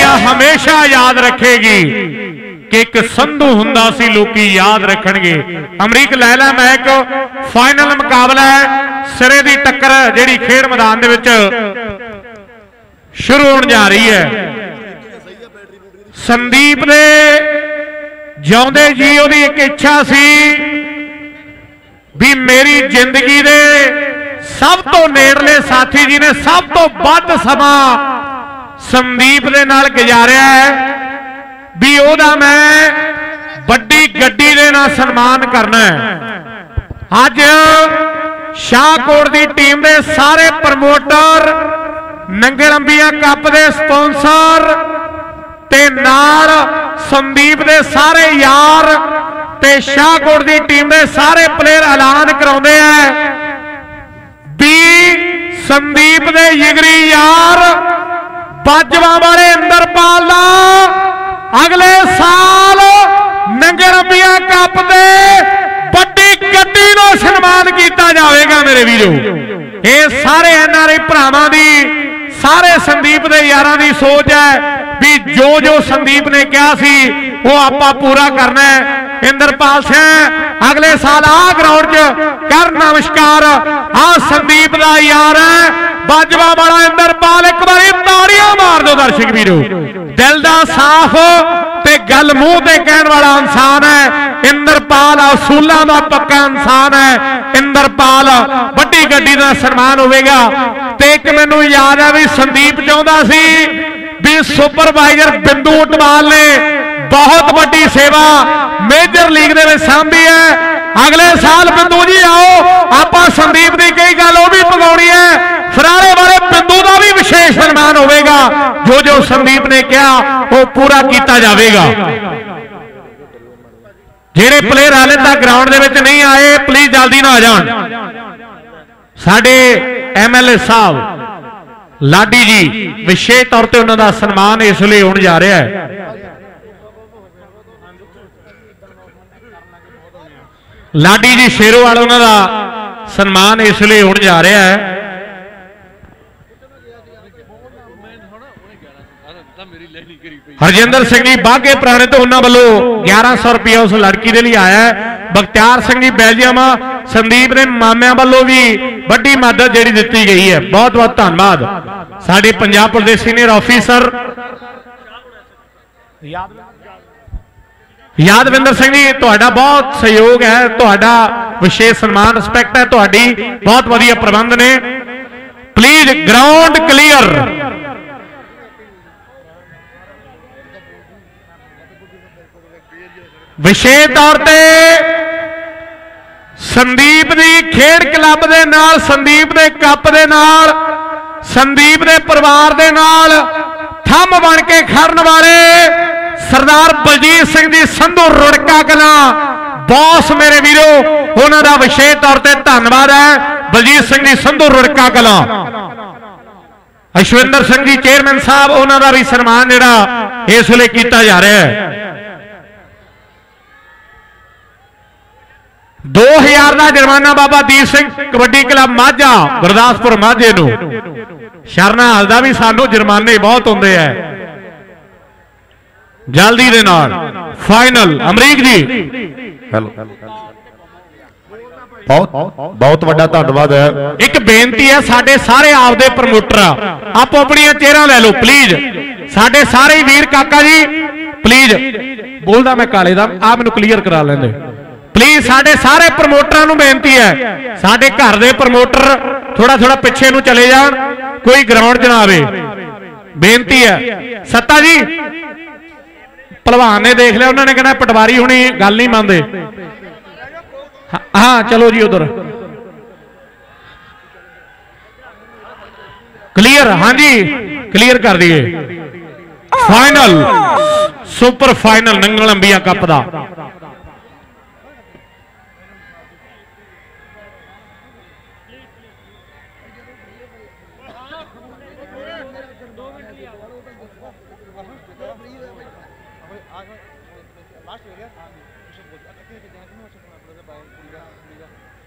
दुनिया हमेशा याद रखेगी कि एक संधू हुंदा सी लोकी याद रखणगे। अमरीक लैला मैक फाइनल मुकाबला है, सिरे दी टक्कर जिहड़ी खेड मैदान दे विच शुरू होने जा रही है। संदीप दे जिउंदे जी ओहदी एक इच्छा सी भी मेरी जिंदगी दे सब तो नेड़ले साथी जी ने सब तो वध समा संदीप दे नाल गुजारिया है भी ओहदा मैं बड़ी गड्डी दे नाल सन्मान करना है। अज शाहकोट दी टीम दे सारे प्रमोटर, नंगे लंबिया कप दे स्पॉन्सर ते नाल संदीप दे सारे यार ते शाहकोट दी टीम दे सारे प्लेयर ऐलान कराउंदे हैं भी संदीप दे जिगरी यार बाजवा वाले इंदरपाल दा अगले साल नंगे लंबिया कप दे बड़ी गड्डी दा सन्मान किया जाएगा। मेरे वीरो, ये सारे एनआरआई भरावां दी, सारे संदीप दे यारां दी सोच है भी जो जो संदीप ने कहा सी वो आपां पूरा करना है। इंदरपाल सिंह अगले साल आ ग्राउंड च कर नमस्कार। आ संदीप दा यार है बाजवा वाला इंदरपाल, एक बारी ताड़ियां मार दो दर्शक वीरो। दिल दा साफ ते गल मूंह ते कहण वाला इंसान है इंदरपाल, असूलां दा पक्का इंसान है इंदरपाल। बड़ी गड्डी दा सन्मान होवेगा। ते एक मैनूं याद है भी संदीप चाहुंदा सी भी सुपरवाइजर बिंदु उटवाल ने बहुत बड़ी सेवा मेजर लीग दे विच सांभी है। अगले साल बिंदु जी आओ आपां संदीप की कई गल भी पगाउणी है। फरारे वाले बिंदु का भी विशेष सन्मान होगा। जो जो संदीप ने कहा वो पूरा किया जाएगा। जेड़े प्लेयर हाले तक ग्राउंड दे विच नहीं आए प्लीज जल्दी ना आ जान। साडे MLA साहब लाडी जी विशेष तौर पर उन्होंने सन्मान इसलिए होने जा रहा है। लाडी जी शेरोवाल उन्होंने सन्मान इसलिए होने जा रहा है। हरजिंदर सिंह जी बाघे पुराने तो उन्होंने वालों 1100 रुपया उस लड़की के लिए आया है। बख्तियार सिंह जी बेल्जियम संदीप ने मामिया वालों भी बड़ी मदद जी दी गई है। बहुत बहुत धन्यवाद। साडे Punjab police senior officer Yadvinder Singh ji तुहाडा बहुत सहयोग है, तुहाडा विशेष सम्मान रिस्पैक्ट है, तुहाडी बहुत वधिया प्रबंध ने। Please ground clear. विशेष तौर पे संदीप दी खेड क्लब दे नाल, संदीप दे कप दे नाल, संदीप दे परिवार दे नाल थंब बन के खड़न वाले सरदार बलजीत सिंह जी संधू रुड़का कला बॉस मेरे वीरो, उन्हों का विशेष तौर पर धन्यवाद है। बलजीत सिंह जी संधू रुड़का कला, अश्विंदर सिंह जी चेयरमैन साहब, उन्हों का भी सन्मान जिहड़ा इस वेले किया जा रहा है। 2000 का जुर्माना बाबा दीप सिंह कबड्डी क्लब माझा गुरदासपुर माझे नूं। शरना हाल का भी सानू जुर्माने बहुत होंगे है। जल्दी दे नाल फाइनल अमरीक जी बहुत बहुत बड़ा धन्यवाद है। एक बेनती है साडे सारे आपदे प्रमोटर आप अपनी चेहरा ले लो प्लीज। साडे सारे वीर काका जी प्लीज बोलदा मैं काले दा आप मैनूं क्लीयर करा लेंदे प्लीज। साडे सारे प्रमोटरां नूं बेनती है साडे घर दे प्रमोटर थोड़ा थोड़ा पिछे नूं चले जाण, कोई ग्राउंड च ना आवे। बेनती है सत्ता जी भलवान ने देख लिया, उन्होंने कहना पटवारी हुणी गल नहीं मानते। हाँ चलो जी उधर क्लियर। हाँ जी क्लियर कर दिए। फाइनल सुपर फाइनल नंगल अंबिया कप का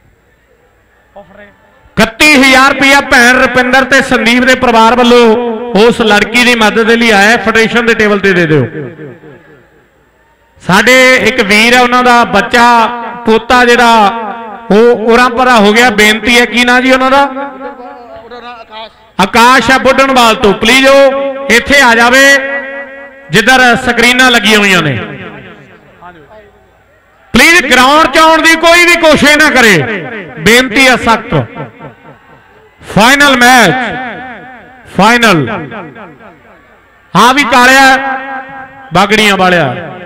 ₹31,000 भैन रुपिंदर ते संदीप के परिवार वालों उस लड़की की मदद के लिए आया फेडरेशन के टेबल ते दे दो। साडे एक वीर है उन्हों का बच्चा पोता जिहड़ा वो उरा परा हो गया। बेनती है की ना जी उन्होंने आकाश है बुढ़नवाल तो प्लीज वो इत्थे आ जाए जिधर स्क्रीना लगी हुई ने। प्लीज ग्राउंड च आउण दी कोई भी कोशिश ना करे, बेनती है सख्त। Final match final. हाँ भी कालिया बागड़ियां वालिया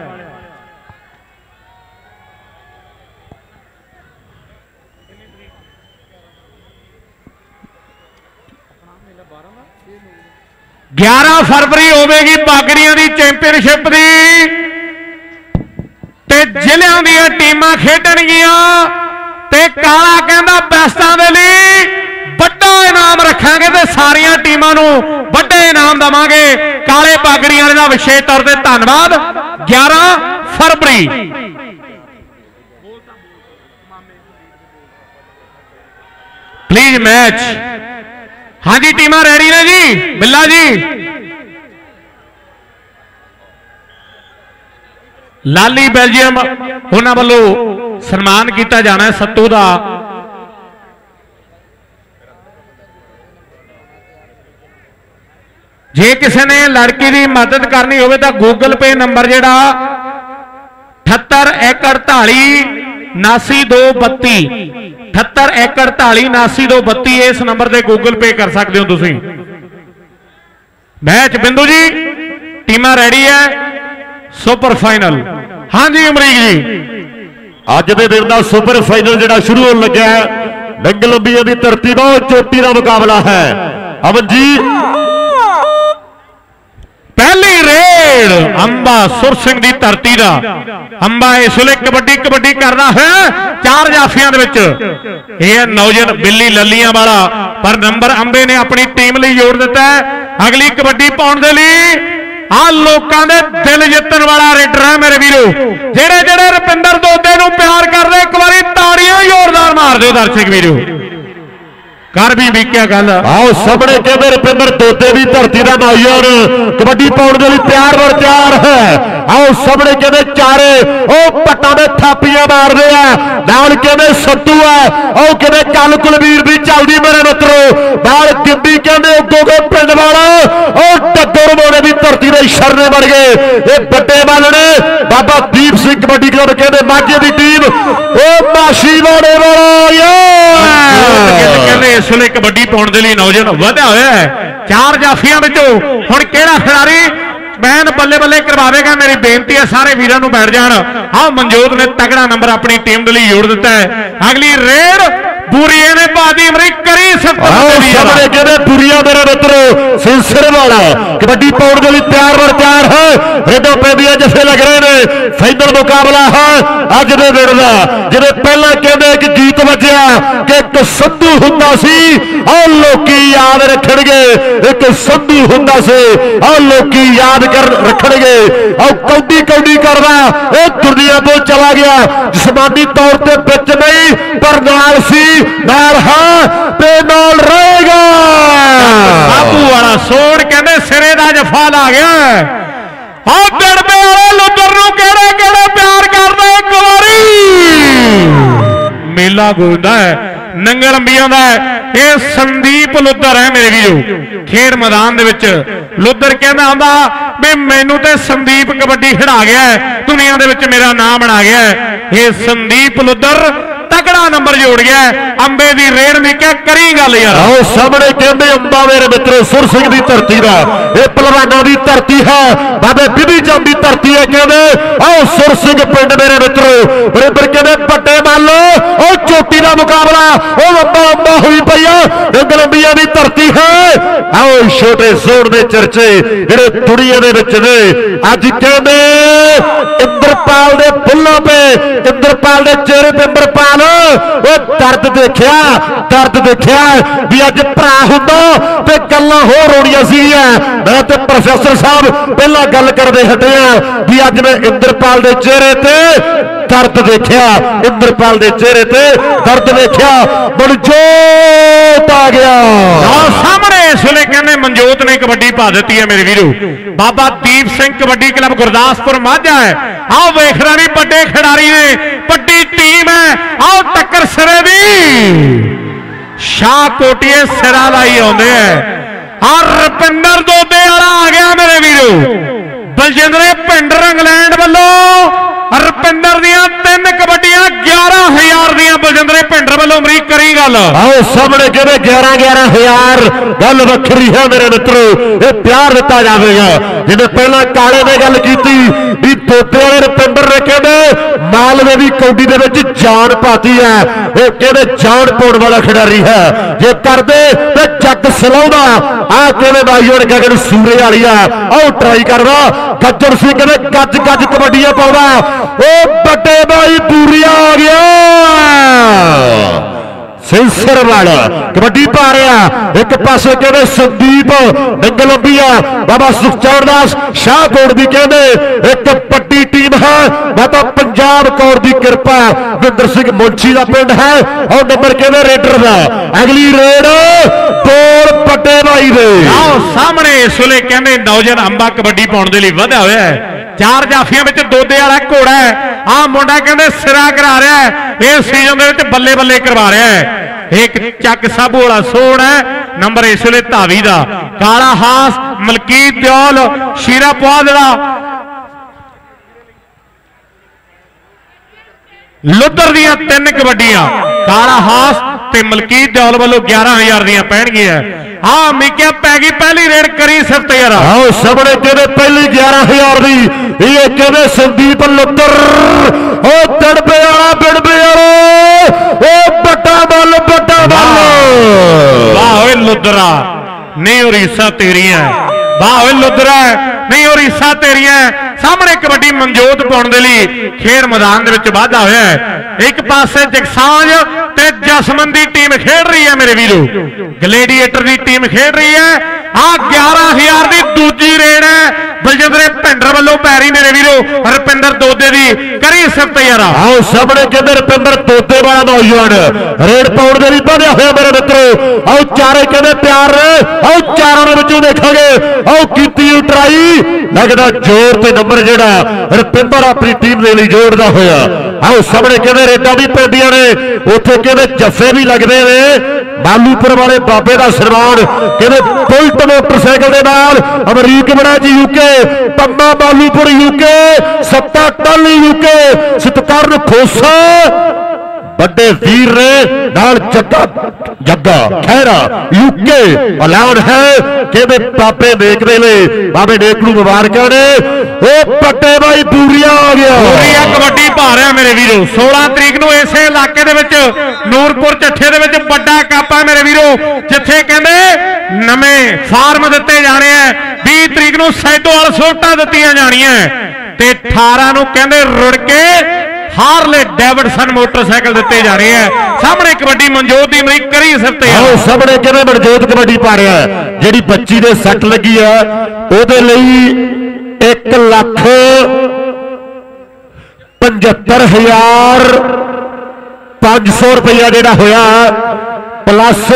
ग्यारह फरवरी होगी बागड़ियां की चैंपीयनशिप की ते जिलियां दी टीमां खेडणगियां ते काला कहंदा बेस्टां दे लई बड़ा इनाम रखांगे ते सारियां टीमां नूं बड़े इनाम देवांगे। काले बागड़ियां दा विशेष तौर ते धन्नवाद। 11 फरवरी प्लीज मैच। हाँ जी टीमां रेडी ने जी। बिल्ला जी लाली बेल्जियम उन्हां वालों सन्मान किया जाना है सत्तू का। जे किसी ने लड़की की मदद करनी हो तो गूगल पे नंबर जिहड़ा 78 148 79 32 78 148 79 32 इस नंबर से गूगल पे कर सकते हो तुसीं। मैच बिंदु जी टीमां रेडी है सुपर फाइनल। हाँ जी अमरीक जी अज के दिन का सुपर फाइनल जिहड़ा शुरू होने लगा है नंगल अंबिया की धरती बहुत चोटी का मुकाबला है। अमन जी पहली रेड अंबा सुर सिंह की धरती का। अंबा इस वे कबड्डी कबड्डी कर रहा है 4 जाफिया नौजवान बिल्ली ललियां वाला पर नंबर अंबे ने अपनी टीम लिए जोड़ दिता है। अगली कबड्डी पाउण दे लई आ लोकां दे दिल जितन वाला रेडर है मेरे वीरो। जेड़े जेड़े रुपिंदर दोदे नूं प्यार करदे एक बारी ताड़ियां जोरदार मार दो दर्शक वीरो। कर भी क्या गल आओ सामने कहते रुपिंदर दोदे भी धरती का नौजवान कबड्डी पाउण दे लई तैयार बर तैयार है। आओ सामने कहते चारे ओ पट्टा में थापियां मार रहे हैं नाल कहते सत्तू है ओ कहते कल कुलवीर भी चलदी मेरे मित्रो नाल गिंदी कहते उगोगे पिंड वाला और डग्गर मोने भी धरती दे शरने बन गए। ये बड़े बल ने बाबा दीप सिंह कबड्डी क्लब कहते माझे की टीम ओ माशी वाले वाला इस वे कबड्डी पाउण दे लई नौजवान वधिया होया है। 4 जाफियां विचों हुण किहड़ा खिलाड़ी बैन बल्ले बल्ले करवाएगा। मेरी बेनती है सारे वीरों को बैठ जान। हाँ मनजोत ने तगड़ा नंबर अपनी टीम के लिए जोड़ दिता है। अगली रेड बुरिया ने बादी अमरीक करी बुरिया मेरे मित्रो सिलसिले वाला कबड्डी पाउण के लिए तैयार बर तैयार है। रेडो पैदियां जफे लग रहे हैं फाइनल मुकाबला है अज दे दिन का। जिवें पहला कहते एक गीत बजया कि एक संधू हुंदा सी और लोकी याद रखणगे। एक संधू हुंदा सी और लोकी याद कर रखणगे और कौडी कौडी करदा ये दुनिया तो चला गया। जिस्मानी तौर पर बिच नहीं पर नाल सी नाल हां ते नाल रहेगा। बाबू वाला सोन कहते सिरे का जफा ला गया। दड़बे वाले लुद्दर नूं केड़े केड़े प्यार करदा एक बारी मेला गूंजदा है नंगल अंबिया का। ये संदीप लुद्दर है मेरे वीरो खेड मैदान दे विच। लुद्दर कहंदा आंदा भी मैनू ते संदीप कबड्डी खिडा गया है दुनिया दे विच मेरा नाम बना गया है। ये संदीप लुद्दर तगड़ा नंबर जोड़ गया अंबे की रेड में क्या करी गल यार। आओ सामने कहते अंबा मेरे मित्रों सुर सिंह की धरती का ये पहलवानों की धरती है बाबे बिधी चंद की धरती है। कहते आओ सुर सिंह पिंड मेरे मित्रों बराबर कहते पट्टे मान लो और चोटी का मुकाबला ओ अंबा अंबा हुई पई नंगल अंबिया की धरती है। आओ छोटे जोड़ के चर्चे जेडे दुनिया के विच ने अज कहते इंद्रपाल के फुलों पे इंद्रपाल के चेहरे पे इंद्रपाल दर्द देखिया भी अज भरा हुंदा ते गल्लां होर होणियां सीगियां। मैं ते प्रोफैसर साहब पहला गल करदे हटे भी अज मैं इंद्रपाल के चेहरे ते दर्द देखिया इंद्रपाल के चेहरे ते दर्द देखिया मनजोत आ गया। सामने इस वे कहते मनजोत ने कबड्डी पा दी है मेरे वीरो। बाबा दीप सिंह कबड्डी क्लब गुरदासपुर माझा है। आओ वेखदा नहीं बड़े खिडारी ने, बड़ी टीम है। आओ टक्कर सिरे दी शाह कोटिए सिरा लाई आउंदे है। और रुपिंदर दोदे वाला आ गया मेरे वीरो। बलजिंदर पिंड इंग्लैंड वालों रुपिंदर दियां 3 कबड्डियां 11,000 दियां बलजिंदर पिंड वालों अमरीक करी गल। आओ सामने कहते 11,000 गल वखरी है मेरे मित्रों, ये प्यार दिता जाएगा। जिन्हें पहला काले ने गल की भी तोते वाले रुपिंदर ने कहते मालवे की कौडी दे विच जान पाती है। ये कहते जान पाने वाला खिडारी है, जे करदे ते जग सलाउंदा। आ कहते भाई और गगन सूरे वाली है। आओ ट्राई करवा गज्जर सिंह कहते गज गज कबड्डियां पाउंदा। ओ बड़े भाई पूरिया आ गया सेंसर वाला कबड्डी पा रहा। एक पासे कहते संदीप नंगलंबिया बाबा सुखचैन दास शाहकोट की कहते एक बड़ी टीम है। बाबा पंजाब कौर की कृपा विंदर सिंह मुंशी का पिंड है। और नंबर कहते रेडर का अगली रेड बोल बड़े भाई दे आओ सामने इस वे कहते नौजवान अंबा कबड्डी पाने के लिए वधा हुआ है। 4 जाफिया में दोदे वाला घोड़ा है। आ मुंडा कहते सिरा करा रहा है। इस सीजन के बल्ले बल्ले करवा रहा है। एक चक साबू वाला सोन है। नंबर इस वे धावी का काला हास मलकीत दौल शीरा पुआदड़ा लुधर दियां 3 कबड्डियां काला हास ते मलकीत दौल वालों 11,000 दियां पैणगियां। हाँ मिक्या पै गई पहली रेड करी सिर्फ तैयार। आओ सामने कहते पहली 11,000 दी ये कहते संदीप लुधर ओ तड़पे वाला बिड़बे वाला ओ बड़ा बल बड़ा बल। वाह लुधरा नहीं और हिस्सा तेरिया। वाह लुधरा नहीं और हिस्सा तेरिया। सामने कबड्डी मनजोत पाने के लिए खेल मैदान के वाधा होया है। एक पासे जगसांझ ते जसमन की टीम खेल रही है मेरे वीरो। ग्लैडिएटर की टीम खेल रही है। आ 11,000 की दूजी रेड है। बलजिंदर भिंडर वालों पैरी मेरे वीरो रुपिंदर दोदे की करी सिर्फ तैयार। आओ सामने कहते रुपिंदर दोदे वाला नौजवान रेड पाउंड के लिए बढ़िया होया मेरे मित्रों। आओ चारे कहते प्यार आओ चारों के देखांगे। आओ कीती ट्राई लगता जोर ते नंबर जेड़ा रुपिंदर अपनी टीम के लिए जोड़ता होया। आओ सामने कहते रेडा भी पैंदियां ने उत्थे कहते जफे भी लगते हैं। मालूपुर वाले बाबे का सन्मान कहते बुलट मोटरसाइकिल के नाल अमरीक बड़ा जी यूके पन्ना मालूपुर यूके सत्ता टल यूके सतकरण खोसा बड़े वीर ने नाल जग्गा जग्गा खैरा यूके ऐलान है कहते बाबे नेक दे ले बाबे नेक नूं मुबारक ने। ओ बड़े भाई पूरिया आ गया। पूरिया कबड्डी पा रहा मेरे वीरो। 16 तरीक नूं इस इलाके दे विच नूरपुर चट्ठे दे विच बड़ा कप है मेरे वीरो, जिथे कहते नवें फार्म दिते जाने हैं। 20 तरीक नूं सैदोवाल सोटा दित्तियां जाणियां ते 18 नूं कहते रुड़ के हारले डेविडसन मोटरसाइकिल दिते जा रहे हैं। सामने कबड्डी मनजोत की अमरीक करी सकते हैं। सामने कहते मनजोत कबड्डी पा रहा है। जिहड़ी बच्ची दे सट लगी है ओहदे लई 1,75,500 रुपया जिहड़ा होया प्लस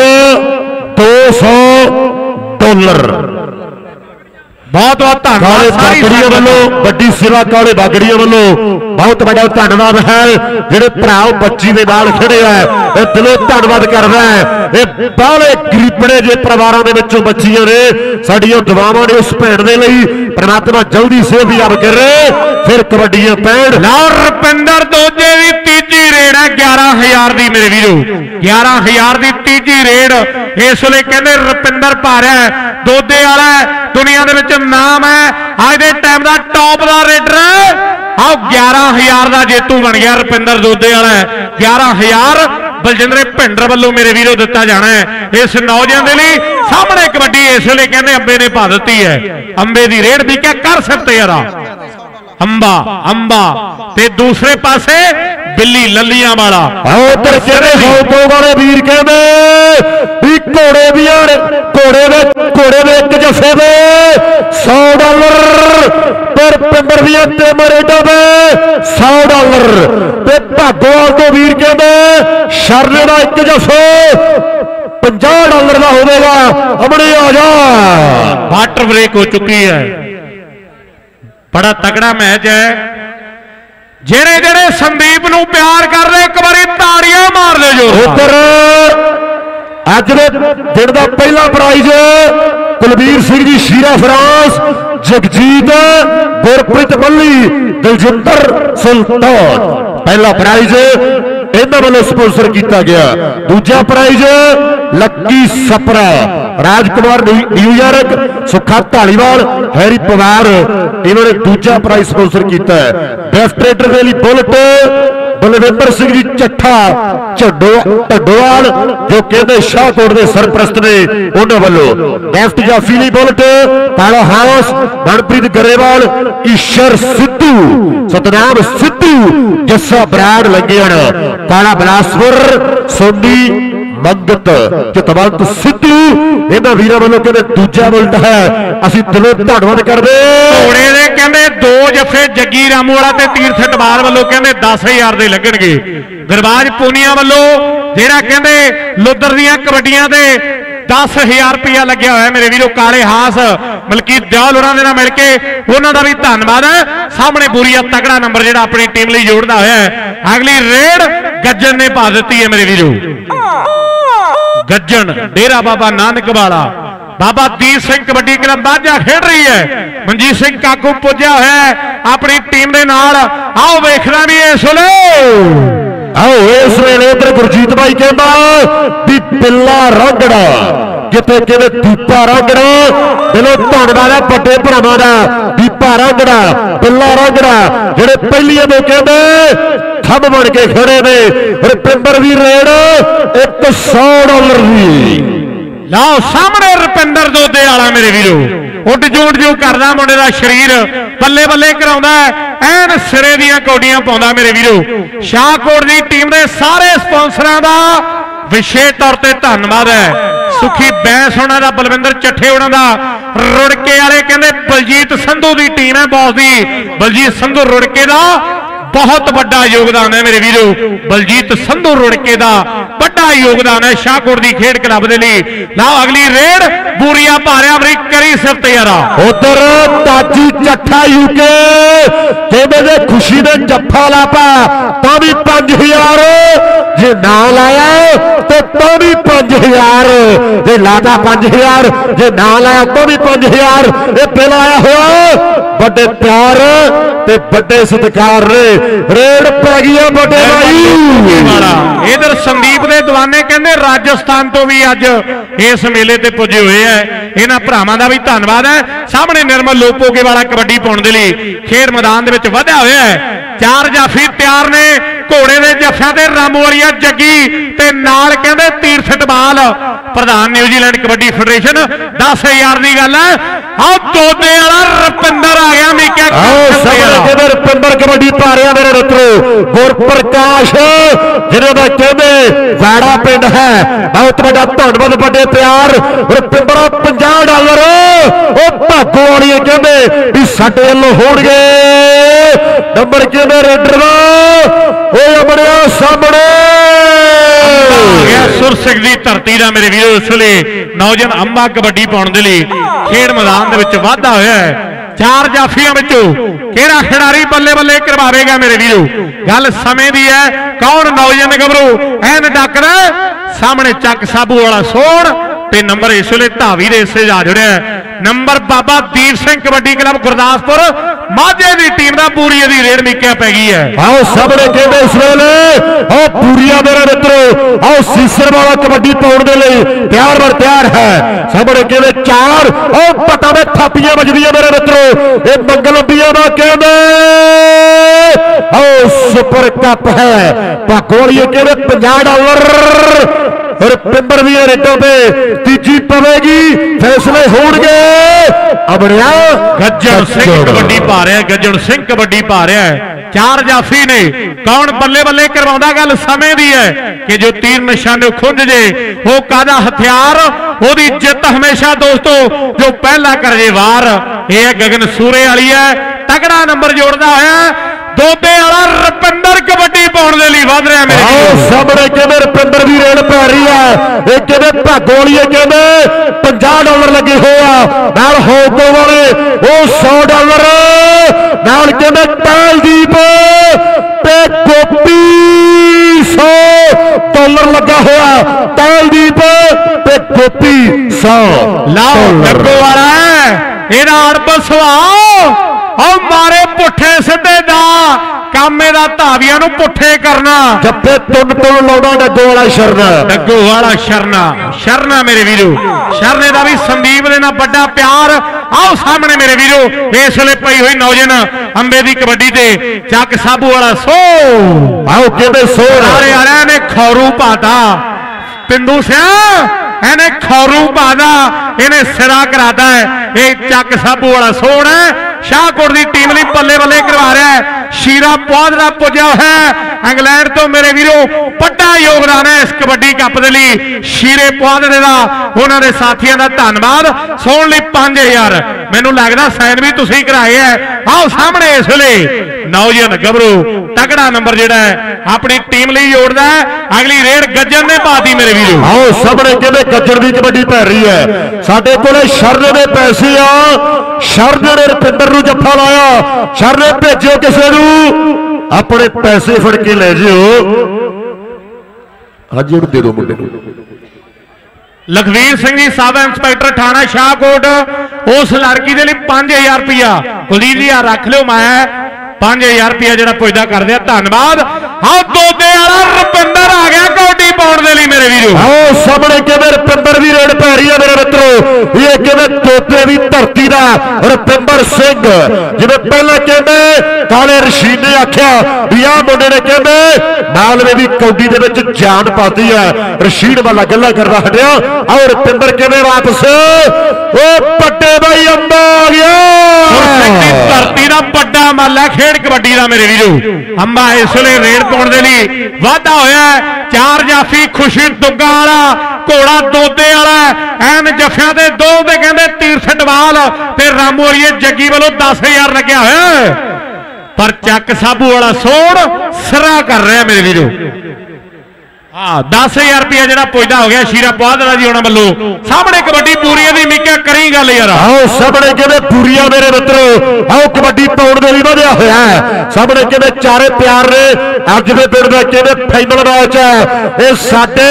$200। बहुत बहुत धन्यवाद वालों बड़ी सेवा काले बागड़िया वालों बहुत बड़ा धन्यवाद है। जेडे भरा बच्ची के नाल खड़े है दिलों धन्यवाद कर रहा है। ये बाले गरीबड़े जे परिवारों के विचों बच्चियां ने साडियां दुआवां ने उस भैन दे लई परमात्मा जल्दी से भी अब करे फिर कबड्डियां पैण। रुपिंदर दोदे की तीजी रेड है 11,000 की मेरे वीरो। 11,000 की तीजी रेड इस वे कहते रुपिंदर पा रहा है। दोदे वाला दुनिया के नाम है अज के टाइम का टॉप का रेडर। आओ 11,000 का जेतू बन गया रुपिंदर दोदे वाला। 11,000 बलजिंदर भिंडर वालों मेरे वीरों दिता जाना है इस नौजवान के लिए। सामने कबड्डी इस वे कहते अंबे ने पा दी है। अंबे की रेड भी क्या कर सकते यार अंबा अंबा ते दूसरे पासे बिल्ली ललियां वाला। उधर वाले वीर कहते घोड़े भी घोड़े में एक जफे में $100 पर पिंडर दिया रेडा में $100 भागोवाल तो वीर कहते शरने का एक जफे $50 का होगा। अमने आ जा, वाटर ब्रेक हो चुकी है। बड़ा तगड़ा मैच है। जेड़े जेड़े संदीप नूं प्यार कर रहे एक बारी ताड़ियां मार दे जो। उधर अज दे दिन दा पहला प्राइज कुलबीर सिंह जी शीरा फ्रांस, जगजीत, गुरप्रीत मल्ली, दलजिंदर सुल्तान। पहला प्राइज इन्हां वालों स्पॉन्सर किया गया। दूजा प्राइज लक्की सपरा, राजकुमार न्यूयॉर्क, सुखा धालीवाल, हैरी पवार, इन्होंने दूजा प्राइज स्पॉन्सर किया है। बेस्ट ट्रेडर के लिए बुलेट बलविंदर सिंह जी ਚੱਠਾ ਢੱਡੋਵਾਲ, जो कहते शाहकोट के सरप्रस्त ने, उन्होंने वालों बेस्ट जाफी ਲਈ Bullet Pada house, Manpreet Grewal, Ishwar Sidhu, Satnam Sidhu, Jassa brand Langhen, Pada Bilaspur, Soni Mangat, चितवंत Sidhu, इन्होंने वीर वालों कहते दूजा बुलेट है। असीं दिलों धन्नवाद करते। घोड़े दे कहते दो जफे जग्गी रामूवाला ते तीर्थ टबाल वालों कहते 10,000 दे लगणगे। दरबाज पूनिया वालों जेड़ा कहते लुधर दियां कबड्डियां दे 10,000 रुपया लग्या होया मेरे वीरों। काले हास मलकीत दयाल उन्होंने नाल मिल के उन्हों का भी धन्यवाद है। सामने बुरीआ तगड़ा नंबर जेड़ा अपनी टीम लई जोड़दा होया है। अगली रेड गज्जन ने पा दी है मेरे वीरों। गज्जन डेरा बाबा नानक वाला, बाबा दीप सिंह कबड्डी क्लब बाजा खेड रही है। मनजीत सिंह काकू पुजा है अपनी टीम के नाल। आओ वेखना भी इस आओ इस वेले इधर गुरजीत भाई कहता भी पिल्ला रंगड़ा जिथे कहते दीपा रंगड़ा। दिलों धन्यवाद है बड़े भरावां दा, दीपा रंगड़ा, पिल्ला रंगड़ा, जेड़े पहलियां दे कहते थंब बन के खड़े ने। रुपिंदर भी रेड $100 की। लाओ सामने रुपिंदर दोदे वाला मेरे वीरो, उड जो करदा मुंडे दा शरीर बल्ले बल्ले कराउंदा ऐन सिरे दियां कौडियां पाउंदा मेरे वीरो। शाहकोट दी टीम दे सारे स्पॉन्सरां दा विशेष तौर ते धन्नवाद है। सुखी बैंस होना दा, बलविंदर चट्ठे होना दा, रुड़के वाले कहंदे बलजीत संधू दी टीम है बॉस दी। बलजीत संधू रुड़के दा बहुत बड़ा योगदान है मेरे वीरो। बलजीत संधू रुड़के दा बड़ा योगदान है शाहकोट दी खेड क्लब दे लई। लाओ अगली रेड बूरिया भारिया अमरीक करी सिर तैयारा। उधर ताजी चट्ठा यूके कहते दे खुशी दे जफ्फा लापा तो भी 5,000, जे ना लाया तो भी 5,000, जे लादा 5,000, जे ना लाया तो भी 5,000। ये बिल आया हुआ बड़े प्यार ते बड़े सत्कार ने। रेड पै गई बड़े भाई। इधर संदीप दे दीवाने कहते राजस्थान तो भी अज इस मेले ते पुजे हुए हैं। इन्हां भरावां दा भी धन्नवाद है। सामने निर्मल लोपोगे वाला कबड्डी पाउण दे लई खेड मैदान दे विच वधिया होया है। 4 जाफी तैयार ने घोड़े दे जफ्फियां ते रामूवालिया जग्गी ते नाल कहंदे तीर्थ टबाल प्रधान न्यूजीलैंड कबड्डी फेडरेशन। 10,000 की गल है। आओ दोदे वाला रुपिंदर आ गया। मीका रुपिंदर कबड्डी पा रहा मेरे मित्रों। गुरप्रकाश जिन्हों का कहते वाड़ा पिंड है, बहुत बड़ा धन्यवाद बड़े प्यार। रुपिंदर $50 भागो वाली कहते भी साडे वल्लों होणगे। नंबर कहते रेडर अपने सामने सुर सिंह की धरती का मेरे वीरों। इस वे नौजवान अंबा कबड्डी पाउण दे लई खेड मैदान दे विच वाधा होया है। 4 जाफियां विचों किहड़ा खिडारी बल्ले बल्ले करवावेगा मेरे वीरों। गल समय दी है। कौन नौजवान गबरू ऐन डकदा सामने चक साबू वाला सोण ते नंबर इस वे धावी दे हिस्से जा जुड़िया। नंबर बाबा दीप सिंह कबड्डी क्लब गुरदासपुर माझे की टीम का पूरी दी रेड मिक्या पै गई है। आओ सामने कहते इस वेले आओ पूरिया मेरे मित्रों। आओ सीसर वाला कबड्डी पाउण दे लई तैयार बर तैयार है। सामने कहते 4 आओ पता में थापियां बजदियां मेरे मित्रों। ये मंगलबिया का कहते आओ सुपर कप है। पाकोलिए कहते $50। रुपिंदर भी रेडों पे तीजी पवेगी, फैसले होंगे। अबड़िया गज्जन सिंह कबड्डी पा रहा है। गज्जन सिंह कबड्डी पा रहा है। 4 जाफी ने कौन बल्ले बल्ले करवाउंदा। गल समय दी है कि जो तीर निशाने खुंज जे वो कादा हथियार ओदी जित हमेशा दोस्तों जो पहला कर जे वार। यह गगन सूरे वाली है। तगड़ा नंबर जोड़दा होया दोदे वाला रुपिंदर कबड्डी पाने के लिए वध रहा मेरे सामने कहते रुपिंदर भी रेड पै रही है ये कहते भागों वाली कहते $50 लगे हुए होको वाले वो $100 नाल कहते तालदीप ते गोपी $100 लगा हुआ तालदीप ते गोपी 100 लाओ डब्बो वाला एदा अड़ब सुभाव और मारे पुठे सीधे दा कामे दा धाविया नूं पुठे करना जप्पे तुन लाउणा डग्गो वाला शरना मेरे वीरो शरने दा भी संदीप दे नाल बड़ा प्यार आओ सामने मेरे वीरो इस वेले पई हुई नौजन अंबे दी कबड्डी ते चक साबू वाला सो आओ कहते सो अरे यार ने खौरू पाता पिंदू सिया इन्हें खौरू पादा इन्हें सिरा कराता है ये चक साबू वाला सोन है शाहकोट की टीम लिए बल्ले बल्ले करवा रहा है शीरा पौधरा पुजा है इंग्लैंड तो मेरे वीरो बड़ा योगदान है इस कबड्डी कप के लिए शीरे पौधरे का उन्होंने साथियों का धन्यवाद सोन लिए 5000 मैनू लगता साइन भी तुसी कराए है आओ सामने इस वे नौजन गबरू तगड़ा नंबर जिहड़ा है अपनी टीम लिए जोड़ता है अगली रेड गज्जर ने पाती मेरे वीरो आओ सामने कहते गज्जर की कबड्डी पै रही है साडे कोले शरने दे पैसे आ शरने ने रुपिंदर नूं जफ्फा लाया शरने भेजो किसी अपने पैसे फड़ के ले जाओ हाँ जी दे दो मुंडे लखवीर सिंह जी सब इंस्पैक्टर थाना शाहकोट उस लड़की के लिए 5000 रुपया कुलदीप जी रख लो मैं 5000 रुपया जो पुछदा कर दिया धन्यवाद हाँ दोदे वाला रुपिंदर आ गया कबड्डी पाउण दे लई मेरे वीरो आओ सामने कहते रुपिंदर भी रेड पै रही है मेरे मित्रों ये कहते दोदे की धरती का रुपिंदर सिंह जिवें पहले कहते काले रशीद ने आख्या भी आ मुंडे ने कहते मालवे की कौडी दे विच जान पाती है रशीद वाला गल्ला करदा हटिया और रुपिंदर कहते वापस ओ पट्टे भाई अंबा आ गया धरती का बड़ा मल है खेड कबड्डी का मेरे वीरो अंबा इस वे रेड पाउण दे लई वाधा होया 4 जाफी खुशी दुग्गा वाला घोड़ा दोदे वाला एन जफिया के 2 दे कहते तीरथ डवाल ते रामू वाली जग्गी वालों 10000 लग्या होया पर चक साबू वाला सोड़ सिरा कर रहा मेरे वीरो हाँ 10000 रुपया जो पुछदा हो गया शीरा पौधरा जी उन्होंने वालों सामने कबड्डी पूरिया की मिक्या करी गल यार आओ सामने कहते पूरिया मेरे मित्रों आओ कबड्डी पाउण दे लई वधिया होया है सामने कहते चारे प्यार ने अज दे दिन दा कहते फाइनल मैच है ये साडे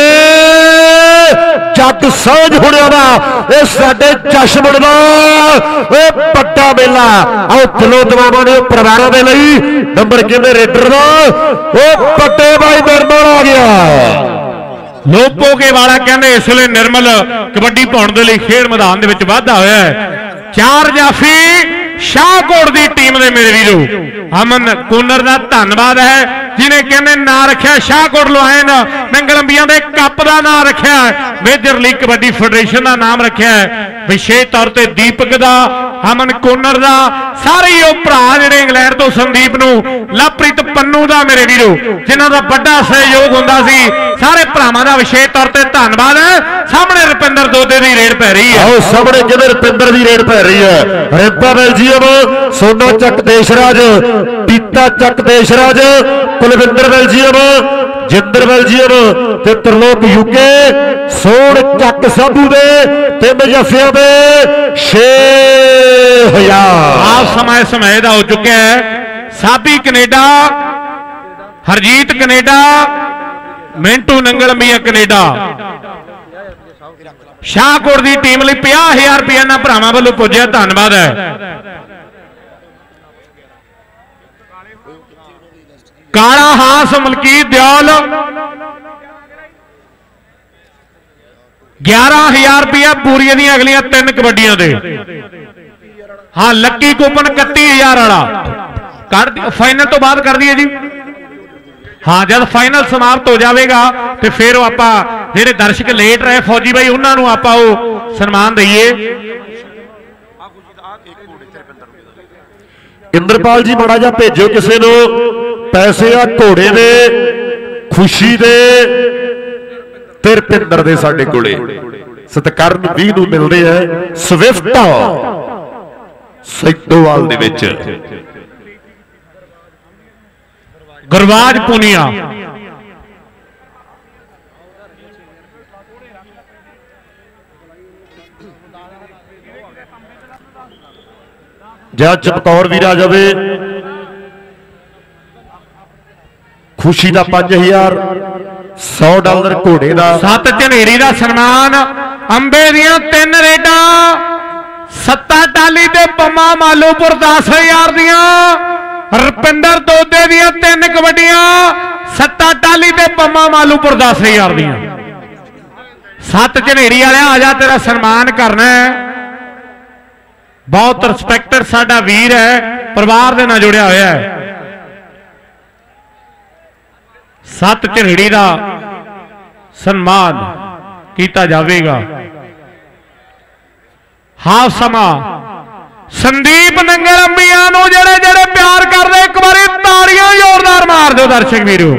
जग साझ होने दा ये साडे जश्न दा बड़ा मेला आओ दिलों दवावां ने परिवारां दे लई नंबर कहते रेडर दा पट्टे भाई निर्मल आ गया लोपो के वाला कहते इस वे निर्मल कबड्डी पाउण दे लई खेड मैदान दे विच वाधा होया है 4 जाफी शाहकोट की टीम दे मेरे वीरो अमन कूनर का धन्यवाद है जिन्हें कहने ना रखा शाहकोट लोहाइन नंगलंबिया के कप का नाम रखा मेजर लीग कबड्डी फेडरेशन का नाम रखा है विशेष तौर पर दीपक का अमन कूनर का सारे ही भरा जिहड़े इंग्लैंड तो संदीप नूं लवप्रीत पन्नू का मेरे वीरो जिन्हों का बड़ा सहयोग होंदा सी सारे भरावां का विशेष तौर पर धन्यवाद है सामने रुपिंदर दोदे की रेड पै रही है सामने कहते रुपिंदर की रेड पै रही है रिंपा बेल्जियम सोना चक देशराज पीता चक देशराज कुलविंदर बेल्जियम जिंदर बेल्जियम ते त्रिलोक यूके सोन चक साबू दे 3 जफिया दे 6000 आप समय दा हो चुका है Sabi Canada Harjit Canada Mintu Nanglambia Canada Shahkot की टीम लिए 50000 रुपया ना भरावां वालों पुज्या धन्यवाद है काला हास मलकीत दयाल 11000 रुपया पूरी दी अगलियां 3 कबड्डियां दे हाँ लक्की कूपन 31000 वाला कर फाइनल तो बाद कर दिए जी हाँ जब फाइनल समाप्त हो जाएगा तो फिर आप जेडे दर्शक लेट रहे फौजी भाई उन्होंने आप सन्मान दईए इंद्रपाल जी माड़ा जा भेजो किसी को पैसे आ घोड़े दे खुशी दे ते रुपिंदर दे साडे कोले सतकरण 20 नूं मिलदे है स्विफ्ट सैदोवाल दे विच गुरबाज पुनिया, जय चमकौर वीर आ जाए। खुशी का 5000 $100 घोड़े का। सत झनेरी का सन्मान, अंबे दियां 3 रेडा, सत्ता टाली ते पम्मा मालूपुर 10,000 दियां, रुपिंदर दोदे दियां 3 कबड्डियां, सत्ता टाली ते पम्मा मालूपुर 10,000 दियां। सत झनेरी वाले आजा तेरा सन्मान करना है। बहुत रिस्पैक्टेड साडा वीर है, परिवार दे नाल जुड़िया होया है। सत झनेरी का सन्मान किया जाएगा। हाफ समा संदीप नंगल अंबिया जेड़े जेड़े प्यार कर दे, एक बार ताड़ियां जोरदार मार दो दर्शक वीरो।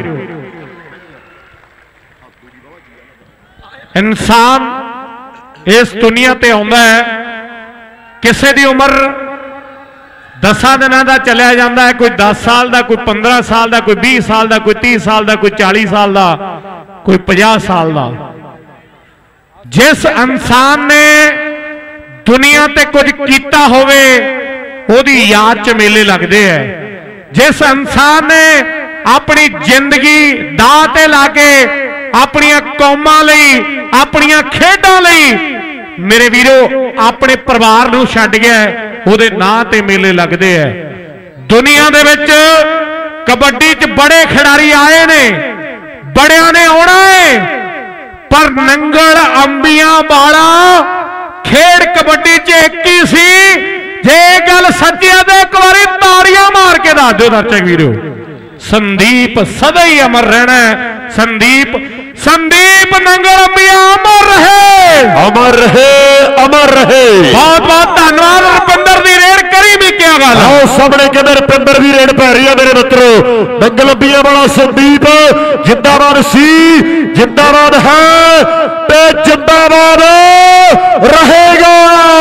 इंसान इस दुनिया ते आउंदा है, किसी की उम्र 10 दिनों का चलिया जाता है, कोई 10 साल का, कोई 15 साल का, कोई 20 साल का, कोई 30 साल का, कोई 40 साल का, कोई 50 साल का। जिस इंसान ने दुनिया ते कुछ किया होवे ओदी याद च मेले लगते हैं। जिस इंसान ने अपनी जिंदगी दांव ते ला के अपनी कौमां लई, अपनी खेडां लई मेरे वीरो अपने परिवार नूं छड्ड गया, उहदे नां ते मेले लगते हैं। दुनिया दे विच कबड्डी च बड़े खिडारी आए ने, बड़ियां ने आउणा है, पर नंगल अंबिया वाला खेड कबड्डी च एक ही सी। जे गल सच्ची है तो एक बार ताड़ियां मार के दस दो दर्शक वीरो। संदीप सदा ही अमर रहना है। संदीप संदीप नंगल अंबिया अमर रहे, अमर रहे, अमर रहे। बहुत बहुत धन्यवाद। रुपिंदर की रेड करी भी क्या गल आओ सामने कहते रुपिंदर की रेड पै रही है मेरे मित्रों। नंगल अंबिया वाला संदीप जिंदाबाद सी, जिंदाबाद है ते जिंदाबाद रहेगा।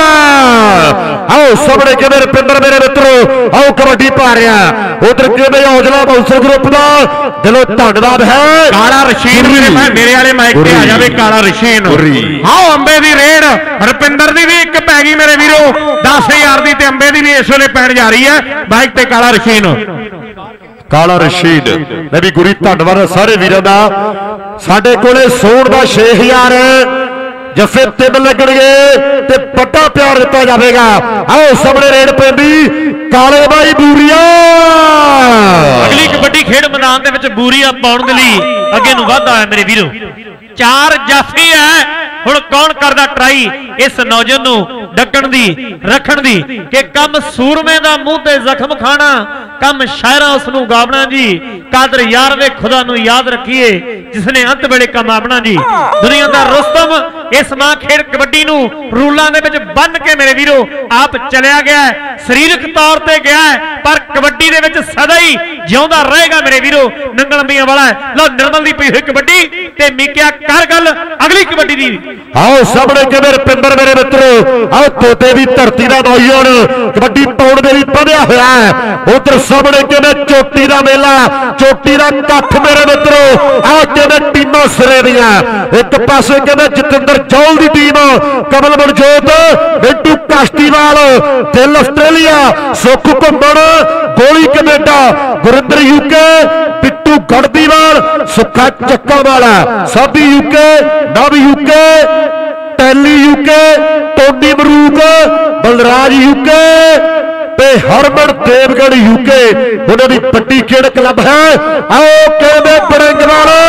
आओ सामने कहते रुपिंदर मेरे मित्रों, आओ कबड्डी पा रहा। उधर कहते हौजला बाउंसर ग्रुप का दिलों धन्यवाद है। काला रशीद मेरे वाले माइक पे आ जाए। काला रशीद आओ अंबे की रेड रुपिंदर की भी एक पै गई मेरे वीरो 10,000 की, अंबे की भी इस वे पैण जा रही है माइक पे। काला रशीद, काला रशीद मैं भी गुरी धन्यवाद सारे वीरों का। साडे कोले सोन का 6,000 जफे 3 लगणगे ते बड़ा प्यार दिता जाएगा। आओ सामने रेड पैंदी काले बाई बूरिया। अगली कबड्डी खेड मैदान दे विच बूरिया पाउण दे लई अगे नूं वाधा है मेरे वीरो। 4 जाफी है। हुण कौन करदा ट्राई इस नौजवान नूं डकण दी, रखण दी कि कम सूरमे दा मुंह ते जख्म खाना, कम शायरा उसनूं गावना जी। कादर यार वे खुदा नूं याद रखिए जिसने अंत वेले कमावना जी। दुनिया दा रुस्तम इस मां खेड कबड्डी नूं रूलां दे विच बन के मेरे वीरो आप चलिया गया है, सरीरक तौर ते गया है, पर कबड्डी दे विच सदा ही जिउंदा रहेगा मेरे वीरो। नंगल अंबिया वाला लो निर्मल दी पई हुई कबड्डी ते मीकिया कर गल अगली कबड्डी दी। आओ सामने कहते रुपिंदर मेरे मित्रों, आओ तोते भी धरती का नौजवान कबड्डी पाउण दे लई बढ़िया होया है। उधर सामने कहते चोटी का मेला, चोटी का कठ मेरे मित्रों। आओ कहते टीमां सिरे दियां, एक पासे कहते जतिंदर जौल की team, Kamal Manjot, Mintu Kashtiwal, Dil Australia, Sukh Ghumman, Goli Canada, Gurinder UK, Pittu Garhdiwal, Sukha Chakka वाला, Sabi UK, Nav UK, Tally UK, Tony Marook, Balraj UK, Harman Devgarh UK. उन्होंने बड़ी खेड क्लब है। आओ कहते बड़ंग वाले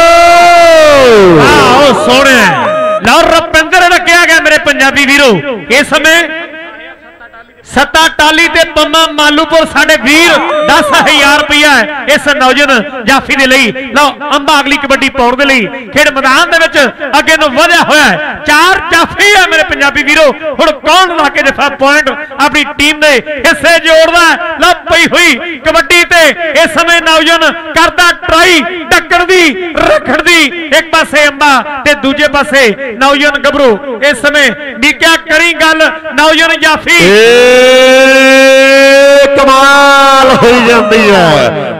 सोने लो रुपिंदर रखा गया मेरे पंजाबी वीरो। इस समय सत्ता टाली ते पम्मा मालूपुर साढ़े वीर 10,000 रुपया है इस नौजवान जाफी दे लई। लो अंबा अगली कबड्डी पाउण दे लई खेड मैदान दे विच अगे नूं वधिया होया है। 4 जाफी है मेरे पंजाबी वीरो। हुण कौन ला के दफा पॉइंट अपनी टीम दे हिस्से जोड़दा। लो पई हुई कबड्डी ते इस समय नौजवान करदा ट्राई डकण दी, रखण दी। एक पासे अंबा ते दूजे पासे नौजवान गबरू। इस समय मीकिया करी गल नौजवान जाफी कमाल हो जाती है।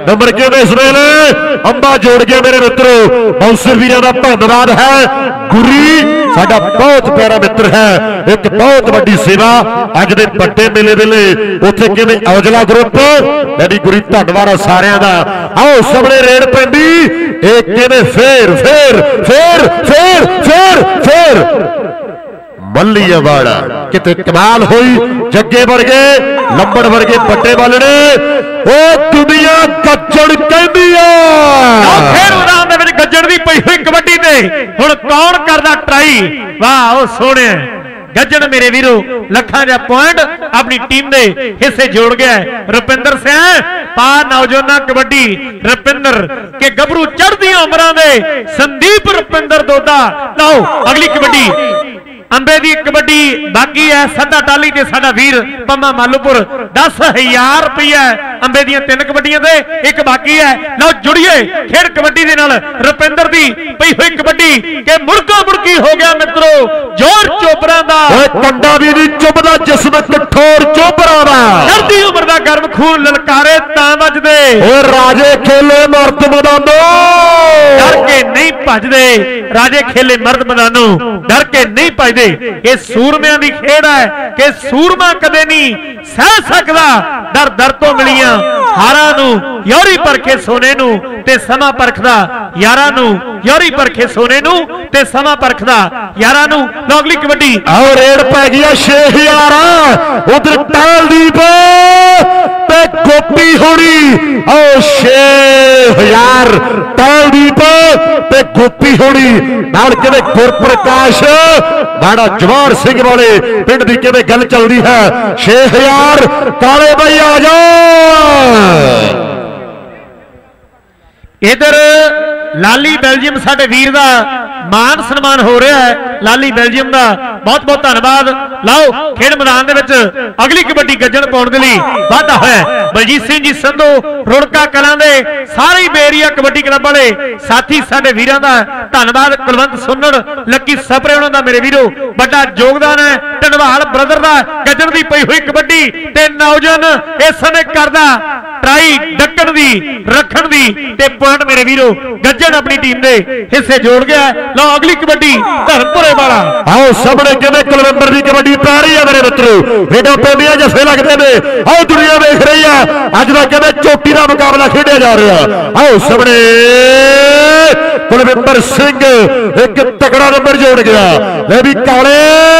नंबर कहते इस वेले अंबा जोड़ गया मेरे मित्रों। बाउंसर वीरों का धन्यवाद है। गुरी साडा बहुत प्यारा मित्र है, एक बहुत बड़ी सेवा अज दे बड़े मेले वेले उत्थे किवें औजला ग्रुप मेरी गुरी धन्यवाद सारिਆਂ ਦਾ। आओ सामने रेड पैंदी एक किवें फेर फेर फेर फेर फेर फेर मल्लीवाड़ा किते कमाल हुई। जग्गे वर्गे लंबड़ वर्गे बट्टे वालने ओ दुनिया गज्जड़ कहदी आ। फिर मैदान दे विच गज्जड़ दी पई हुई कबड्डी ते हुण कौन करदा ट्राई। वाह ओ सोहणे गज्जड़ मेरे वीरो लखा जा पॉइंट अपनी टीम दे हिस्से जोड़ गया है। रुपिंदर सिंह पा नौजवान कबड्डी रुपिंदर के गबरू चढ़दी उमरां दे संदीप रुपिंदर दोदा। लो अगली कबड्डी अंबे दी कबड्डी बाकी है। सदा टाली ते साडा वीर पम्मा मालूपुर 10,000 रुपया अंबे दी 3 कबड्डियां दे एक बाकी है। लो जुड़िए खेड कबड्डी दे नाल रुपिंदर दी पई हुई कबड्डी के मुड़का मुड़की हो गया मित्रों। जोर चोपरा दा कंडा भी नहीं चुभदा जिसम कठोर चोपरा दा। चढ़दी उम्र दा गर्म खून ललकारे तां वजदे ओ राजे खेले मर्द मैदानो डर के नहीं भजदे। राजे खेले मर्द मैदानों डर के नहीं भजदे। ये सूरमियां दी खेड है कि सूरमा कदे नहीं सह सकदा। दर दर तो मिलियां हारां नूं योरी परखे सोने नूं ते समा परखदा यारां नूं। योरी परखे सोने नूं ते समा परखदा यारां नूं। अगली कबड्डी और रेड पै गया 6,000 उधर टालदीप ते गोपी होनी। और 6,000 टालदीप ते गोपी होनी नाल कहते गुरप्रकाश माड़ा जवार सिंह वाले पिंड की कहते गल चलती है। 6,000 काले भाई आ जाओ। इधर लाली बेल्जियम साडे वीर दा मान सम्मान हो रहा है। लाली बेल्जियम दा बहुत बहुत धन्यवाद। लाओ खेड मैदान दे विच अगली कबड्डी गज्जण पाउण दे लई वाधा होया। बलजीत सिंह जी संधू रुड़का कलां दे सारे बेरिया कबड्डी क्लब वाले साथी साडे वीरां दा धन्यवाद। कुलवंत सुन्नड़ लक्की सपरे उन्हां दा मेरे वीरो बड़ा योगदान है। ढंडवाल ब्रदर दा गज्जण दी पई हुई कबड्डी ते नौजवान इस समय करदा ट्राई डक्कण दी रखण दी ते पॉइंट मेरे वीरो गज्जण अपनी टीम दे हिस्से जोड़ गया। लो अगली कबड्डी धर्मपुरे वाला। आओ सामने किवें कुलविंदर दी कबड्डी पै रही है मेरे मित्रों। वेडो पेंदियां जफे लगदे ने। आओ दुनिया देख रही है अज दा किवें चोटी दा मुकाबला खेडिया जा रहा। आओ सामने कुलविंदर सिंह एक तगड़ा नंबर जोड़ गया। ले भी काले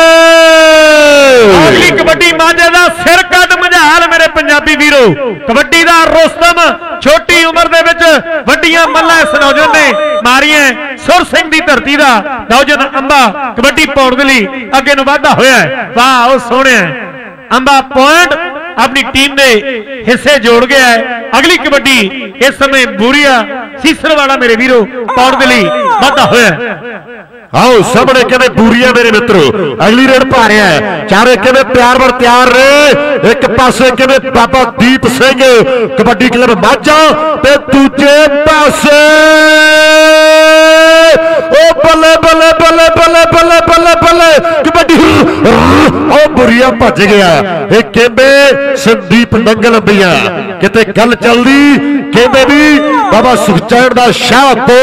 अगली कबड्डी मांझे दा सिर कट मझाल मेरे पंजाबी वीरो। कबड्डी दा रोस्तम छोटी उम्र दे विच वड्डियां मल्लां इस नौजवान ने मारियां। सुर सिंह दी धरती दा नौजवान अंबा कबड्डी पाउण दे लई अगे नूं वाधा होया। वाह ओ सोहणे अंबा पॉइंट अपनी टीम दे हिस्से जोड़ गया है। अगली कबड्डी इस समय बूरिया सीसर वाला मेरे वीरो पाउण दे लई वाधा होया। आओ सामने कहते बूरिया मेरे मित्रों अगली रेड पा रहा है। चारे कहते प्यार वर तैयार रे। एक पासे कहते बाबा दीप सिंह कबड्डी क्लब माझा ते दूजे पासे ओ बल्ले बल्ले बल्ले बल्ले बल्ले बल्ले बल्ले कबड्डी ओ बुरिया भज गया। एक कहते संदीप नंगल अंबिया किते गल चलदी कहते भी बाबा सुखचैन दा शाह को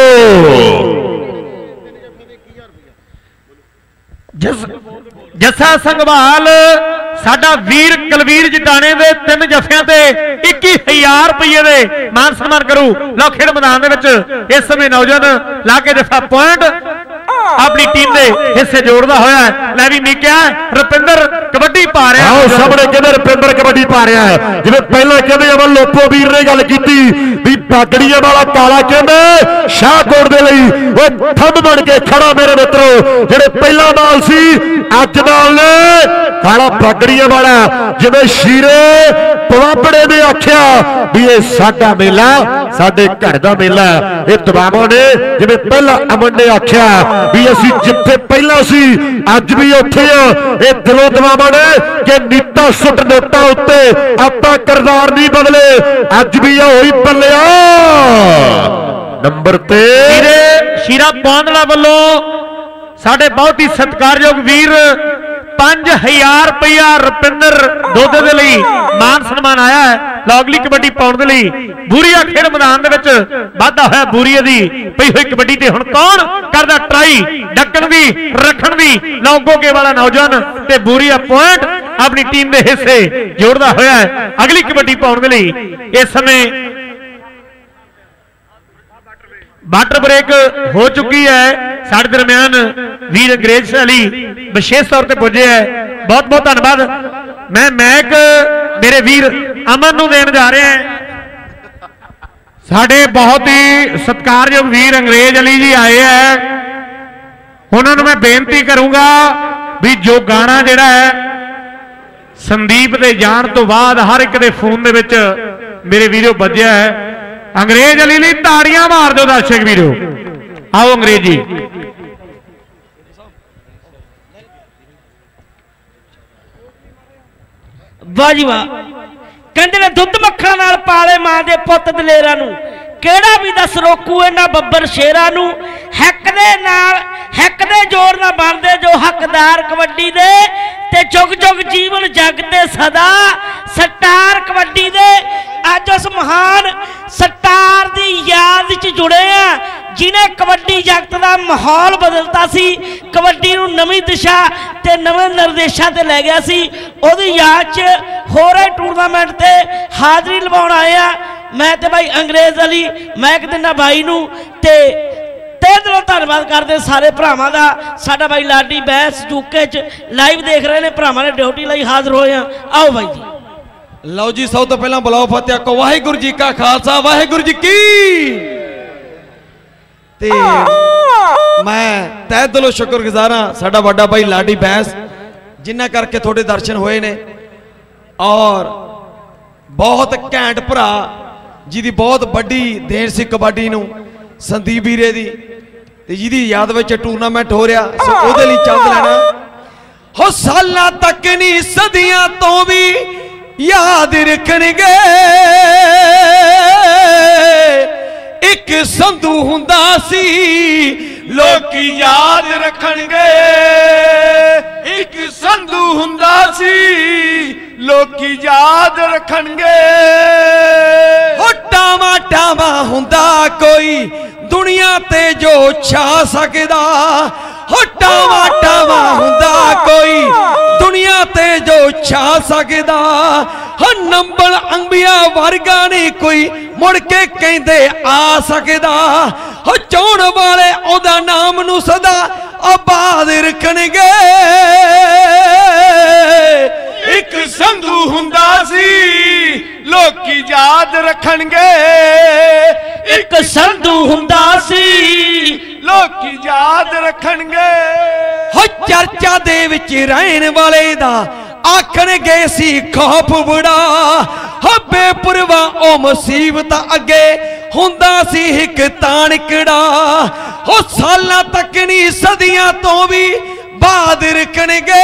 जस्सा संघवाल साडा वीर कलवीर जटाने दे 3 जफियां ते 21,000 रुपये दे मान सम्मान करू। लो खेड मैदान दे विच इस समय नौजवान लाके जफा पॉइंट अपनी टीम दे हिस्से जोड़दा होया। ले भी मिक्या रुपिंदर कबड्डी पा रहा है। सामने कहते रुपिंदर कबड्डी पा रहा है। जिवें पहले कहते अमन लोपो वीर ने गल कीती भी पागड़ियां वाला काला कहते शाहकोट दे लई ओ थंब बन के खड़ा मेरे मित्रों। जेड़े पहला नाल सी अज नाल ने काला पागड़ियां वाला जिवें शीरे पवापड़े ने आख्या भी ये साडा मेला साडे घर दा मेला। ये तमामों ने जिवें पहला अमन ने आख्या भी असी जिथे पहला सी अज भी उत्थे आ। ये दिलों तमामों ने कि नीता सुट नोटा उत्ते आपां किरदार नहीं बदले अज भी होई पल्लिया नंबर ते शीरा पांदला वालों साडे बहुत ही सत्कारयोग वीर 5,000 रुपया रुपिंदर दुध दे लई मान सम्मान मेहमान आया है लौगली कबड्डी पाउण दे लई बूरीआ खेड मैदान दे विच वाधा होया बूरीए दी पई होई कबड्डी ते हुण कौन करदा ट्राई ढक्कण दी रखण दी लौंगोके वाला नौजवान ते बूरीआ पॉइंट अपनी टीम दे हिस्से जोड़दा होया है अगली कबड्डी पाउण दे लई इस समय वाटर ब्रेक हो चुकी है साडे दरम्यान वीर अंग्रेज अली विशेष तौर पर पुजे है बहुत बहुत धन्यवाद मैं मैक मेरे वीर अमन नूं देण जा रहा है साडे बहुत ही सत्कारयोग वीर अंग्रेज अली जी आए हैं उन्होंने मैं बेनती करूंगा भी जो गाना जिहड़ा है संदीप दे जाण तो बाद हर एक दे फोन दे विच मेरे वीडियो बजया है अंग्रेज अली लई ताड़ियां मार दो दर्शक वीरो आओ अंग्रेजी वाह जी वाह कहंदे ने दुੱਧ मक्खण नाल पाले मां दे पुੱਤ दलेरा नूं ਕਿਹੜਾ ਵੀ ਦਸ ਰੋਕੂ ਇਹਨਾਂ ਬੱਬਰ ਸ਼ੇਰਾਂ ਨੂੰ ਹੱਕ ਦੇ ਨਾਲ ਹੱਕ ਦੇ ਜੋਰ ਨਾਲ ਬਣਦੇ ਜੋ ਹੱਕਦਾਰ ਕਬੱਡੀ ਦੇ ਤੇ ਜੁਗ ਜੁਗ ਜੀਵਨ ਜਗ ਤੇ ਸਦਾ ਸਟਾਰ ਕਬੱਡੀ ਦੇ ਅੱਜ ਉਸ ਮਹਾਨ ਸਟਾਰ ਦੀ ਯਾਦ ਚ ਜੁੜੇ ਆ जिन्हें कबड्डी जगत का माहौल बदलता सी कबड्डी नूं नवीं दिशा ते नवें निर्देशों ते लै गया सी ओदी याद च हो रहे टूरनामेंट ते हाज़री लवाउण आए आ मैं ते भाई अंग्रेज अली मैं एक दिन भाई नूं ते तहे दिलों धन्नवाद करदे सारे भरावां दा साडा भाई लाडी बैस यूके च लाइव देख रहे ने भरावां ने ड्यूटी लई हाज़र होए आ आओ भाई जी लो जी सब तो पहला बुलाओ फतेह को वाहिगुरू जी का खालसा वाहिगुरू जी की ते मैं तह दिलों शुक्रगुजार हाँ साडा वड्डा भाई लाडी बैंस जिन्ना करके थोड़े दर्शन होए ने और बहुत घैंट भरा जिहदी बहुत बड़ी देन सी कबड्डी नूं संदीप वीरे दी ते जिहदी याद विच टूरनामेंट हो रहा सो ओहदे लई चंद लेना हो सालां तक नहीं सदियां तो भी याद रखणगे एक संधू हुंदा सी लोकी याद रखणगे एक संधू हुंदा सी लोकी याद रखणगे हो टावा टावा हुंदा कोई दुनिया ते जो छा सकदा हो टावा टावा हुंदा कोई दुनिया ते जो छा सकदा हो नंबर अंबिया वर्गा नहीं कोई मुड़ के कहंदे आ सकदा हो चौण वाले ओदा नाम नूं सदा आबाद रखणगे एक संधू हुंदा सी लोकी याद रखणगे एक संधू हुंदा सी लोकी याद रखणगे हो चर्चा दे विच रहण वाले दा आखण गए सी खौफ बड़ा हो बेपरवा ओ मुसीबत अगे हुंदा सी हिक ताणकड़ा हो सालां तक नहीं सदियां तो भी बाद रखणगे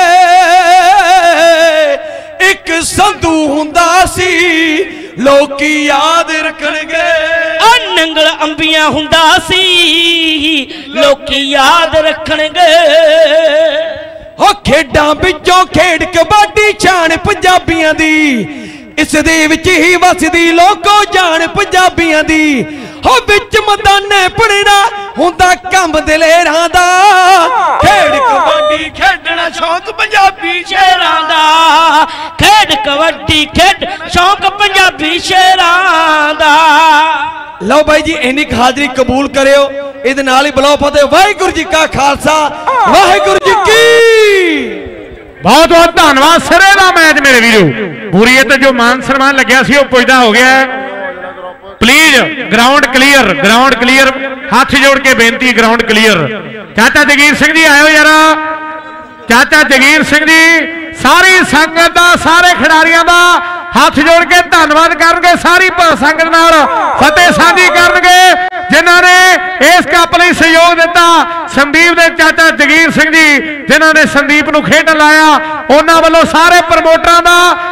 एक संधू हुंदा सी लोकी याद रखणगे नंगल अंबिया हुंदा सी लोकी याद रखणगे हो खेडां विचों खेड कबड्डी शान पंजाबियां दी इस दे विच ही वसदी लोको जान पंजाबियां दी हो विच मैदाने पड़ना हुंदा कम दलेरां दा खेड कबड्डी खेडना शौक पंजाबी शेरां दा खेड कबड्डी खेड शौक पंजाबी शेरां दा लो भाई जी इन्नी हाजरी कबूल करियो इहदे नाल ही बुलाओ फतेह वाहिगुरू जी का खालसा वाहिगुरू जी की बहुत बहुत धन्यवाद सिरे का मैच मेरे वीरो पूरी तो जो मान सम्मान लग्या सी पुजदा हो गया प्लीज ग्राउंड क्लीयर हाथ जोड़ के बेनती ग्राउंड क्लीयर चाचा जगीर सिंह जी आयो यार चाचा जगीर सिंह जी सारी संगत का सारे खिडारियों का हाथ जोड़ के धन्यवाद करनगे सारी संगत नाल फतेह साझी करनगे जिन्होंने इस कप लई सहयोग दिता संदीप के चाचा जगीर सिंह जी जिन्होंने संदीप नूं खेडण लाया उन्हां वल्लों सारे प्रमोटरां दा सारे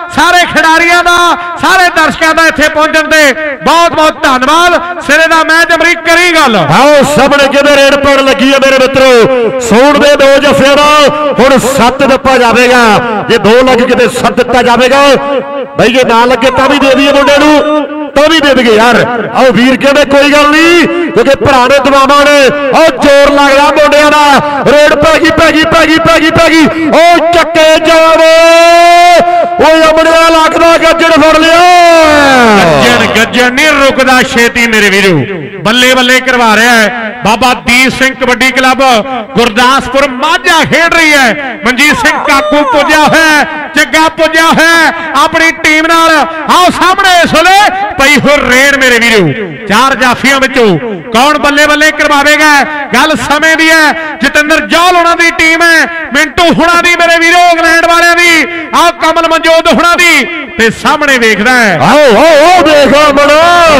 खिडारियों का सारे दर्शकों का इत्थे पहुंचण ते बहुत बहुत धन्यवाद। सिरे का मैच अमरीक करी गल आओ सामने किवें रेड पड़ लगी है मेरे मित्रों। सोन दे 2 जफे का हुण 7 दिता जाएगा। जे 2 लग के 7 दिता जाएगा भाई, जे ना लगे तो भी दे दिए मुंडे नूं, तो भी दे देंगे यार। आओ वीर कहते कोई गल नहीं, क्योंकि भरा ने दबावा ने और जोर लग रहा मुंडिया का। रेड पैगी पैगी पैगी पैगी पैगी ओ चक्के जावे अमड़िया लगता गज्जन फड़ लिया। गज्जन गज्जन नहीं रुकदा छेती मेरे वीरू, बल्ले बल्ले करवा रहा है। बाबा दीप सिंह कबड्डी क्लब गुरदासपुर माझा खेड रही है। मनजीत सिंह काकू पुजा है, जग्गा पुजा है अपनी टीम नाल। आओ सामने इस वेले पई हो रेड मेरे वीरू, 4 जाफियों विचों कौन बल्ले बल्ले करवाएगा। गल समय दी है, जतिंदर जौल होना दी टीम है, मिंटू हुणा दी मेरे वीरो इंग्लैंड वाले दी, आओ कमल मनजोत हुणा दी ते सामने देखदा है। आओ आओ आओ देखो मनो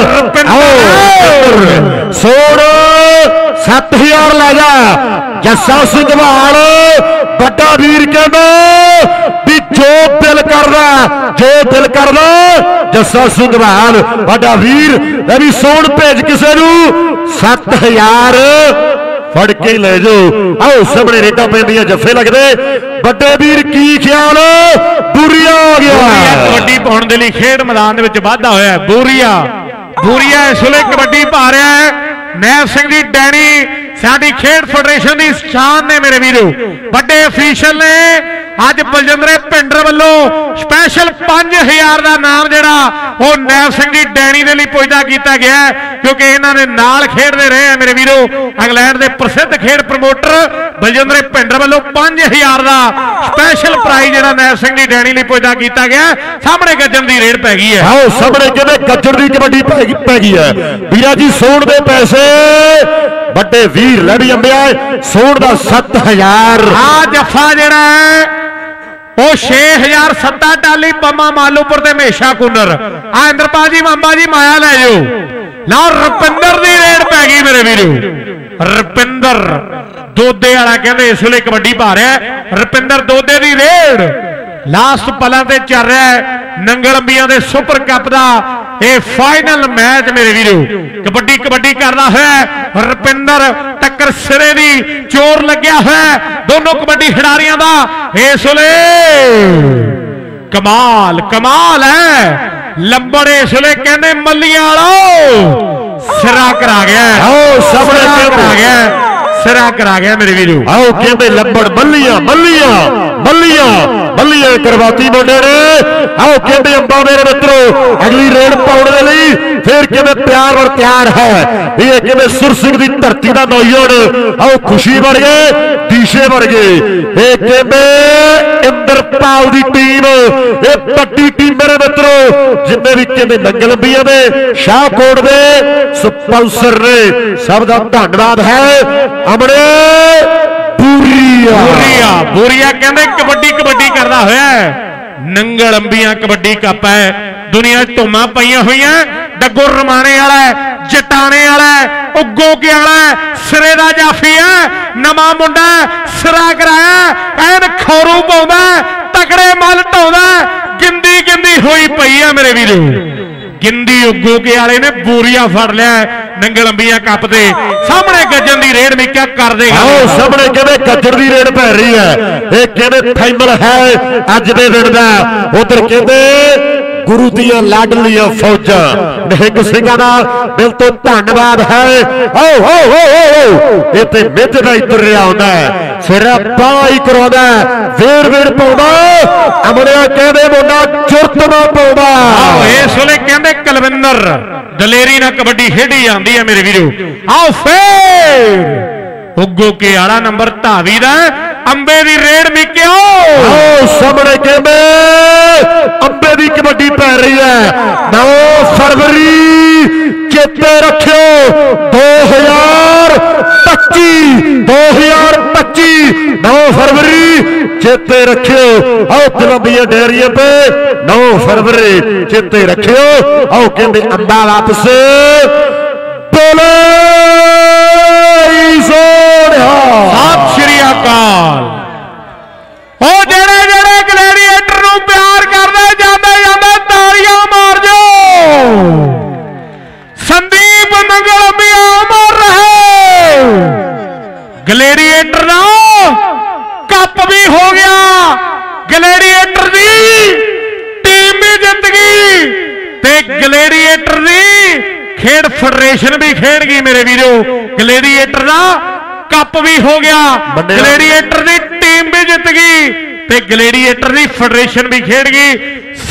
सोन 7000 लै जा। जस्सा सिंघवाल बड़ा वीर कहना भी जो दिल करदा, जो दिल करदा जस्सा सिंघवाल बड़ा वीर भी सोन भेज किसे नूं 7000 फड़ के ले जाओ। आओ सामने रेटा पैंदियां जफे लगदे बड़े वीर की ख्याल बूरिया हो गया। कबड्डी पाउण दे लई खेड मैदान दे विच वाधा होया है। बूरिया इस वेले कबड्डी पा रहा है। नैब सिंह जी डैनी साडी खेड फेडरेशन की शान ने मेरे वीरो, बड़े अफीशियल ने अज बलजिंदर भिंडर वालों स्पैशल 5000 का नाम जिहड़ा वो नैब सिंह जी डैनी के लिए पुजदा किया गया, क्योंकि इन्होंने नाल खेडते रहे हैं मेरे वीरो। इंग्लैंड के प्रसिद्ध खेड प्रमोटर बलजिंदर भिंडर वालों 5000 का स्पैशल प्राइज जिहड़ा नैब सिंह जी डैनी लिए पुजदा किया गया। सामने गज्जन की रेड पै गई है। आओ सामने कहते गज्जन की कबड्डी पै गई है। वीरा जी सोन दे पैसे बड़े वीर लड़ी अंबिया सोन का 7000। आ जफा जिहड़ा है वो 6000 7 टाली पम्मा मालूपुर ते हमेशा कुनर। आ इंद्रपाल जी मामा जी माया लै जाओ। लो रुपिंदर की रेड पै गई मेरे वीरो। रुपिंदर दोदे वाला कहते इस वेले कबड्डी पा रहा है। रुपिंदर दोदे की रेड लास्ट पलों से चल रहा है। नंगल अंबिया के सुपर कप का यह फाइनल मैच मेरे वीरो। कबड्डी कबड्डी करना है रुपिंदर, टक्कर सिरे की चोर लग्या है दोनों कबड्डी खिडारियों का। इस वेले कमाल कमाल है। लंबड़ इस वेले कहते मलिया वालो सिरा करा गया। करा गया, सिरा करा गया मेरे वीरो। आओ कहते लंबड़ मलिया मलिया मलिया मलिया करवाती मुंडे ने। आओ कहते अंबा मेरे मित्रों अगली रेड पाउण दे लई फिर कहते प्यार और प्यार है। ये कहते सुर सिंह की धरती का नौजवान आओ खुशी बढ़ गए, दीशे बढ़ गए। ये कहते इंद्रपाल की टीम, ये बड़ी टीम मेरे मित्रों, जिन्हें भी कहते नंगल अंबिया ने शाहकोट दे स्पॉन्सर ने, सब का धन्यवाद है। अमड़े बूरिया कहते कबड्डी कबड्डी करता होया। नंगल अंबिया कबड्डी कप है, दुनिया धुमा पईयां हुई डगो रमाने वाला है, जटाने वाला है, उगो के वाला है, सिरे का जाफी है, नवा मुंडा सिरा कराया एन खौरू पाउंदा तकड़े मल ढाउंदा। गिंदी गिंदी हुई पई है मेरे वीरो। गिंदी उगो के वाले ने बूरिया फड़ लिया नंगल अंबिया कप दे सामने। गज्जन की रेड में क्या कर देगा। सामने कहते गज्जन की रेड पै रही है। ये कहते फाइनल है अज दे दिन का। उधर कहते गुरु दियां लाडलियां फौजा निहंग सिंघां दा दिल तो धन्यवाद है। ओ हो हो इत्थे मिज दा इतर आउंदा है, सिरा बाई कराउंदा वेर वेर पाउंदा। अमड़िया कहदे मुंडा चुरत ना पाउंदा। इस वेले कहंदे कलविंदर दलेरी ना कबड्डी खेडी जांदी है मेरे वीरो। आओ फिर उगो के आला नंबर धावी दा अंबे दी रेड में क्यों। आओ सामने कहंदे अंबे दी कबड्डी पै रही है। 9 फरवरी चेते रखियो 2025 9 फरवरी चेते रखियो। आओ तिलंबिया डेयरिया पे 9 फरवरी चेते रखियो। आओ कहते अंबा वापस बोले सत श्री अकाल। ओ जेड़े जेड़े ग्लैडिएटर नूं प्यार करदे जांदे जांदे खेड फेडरेशन भी खेड गई मेरे वीरो। ग्लैडिएटर का कप भी हो गया, ग्लैडिएटर की टीम भी जित गई ते ग्लैडिएटर की फेडरेशन भी खेड गई।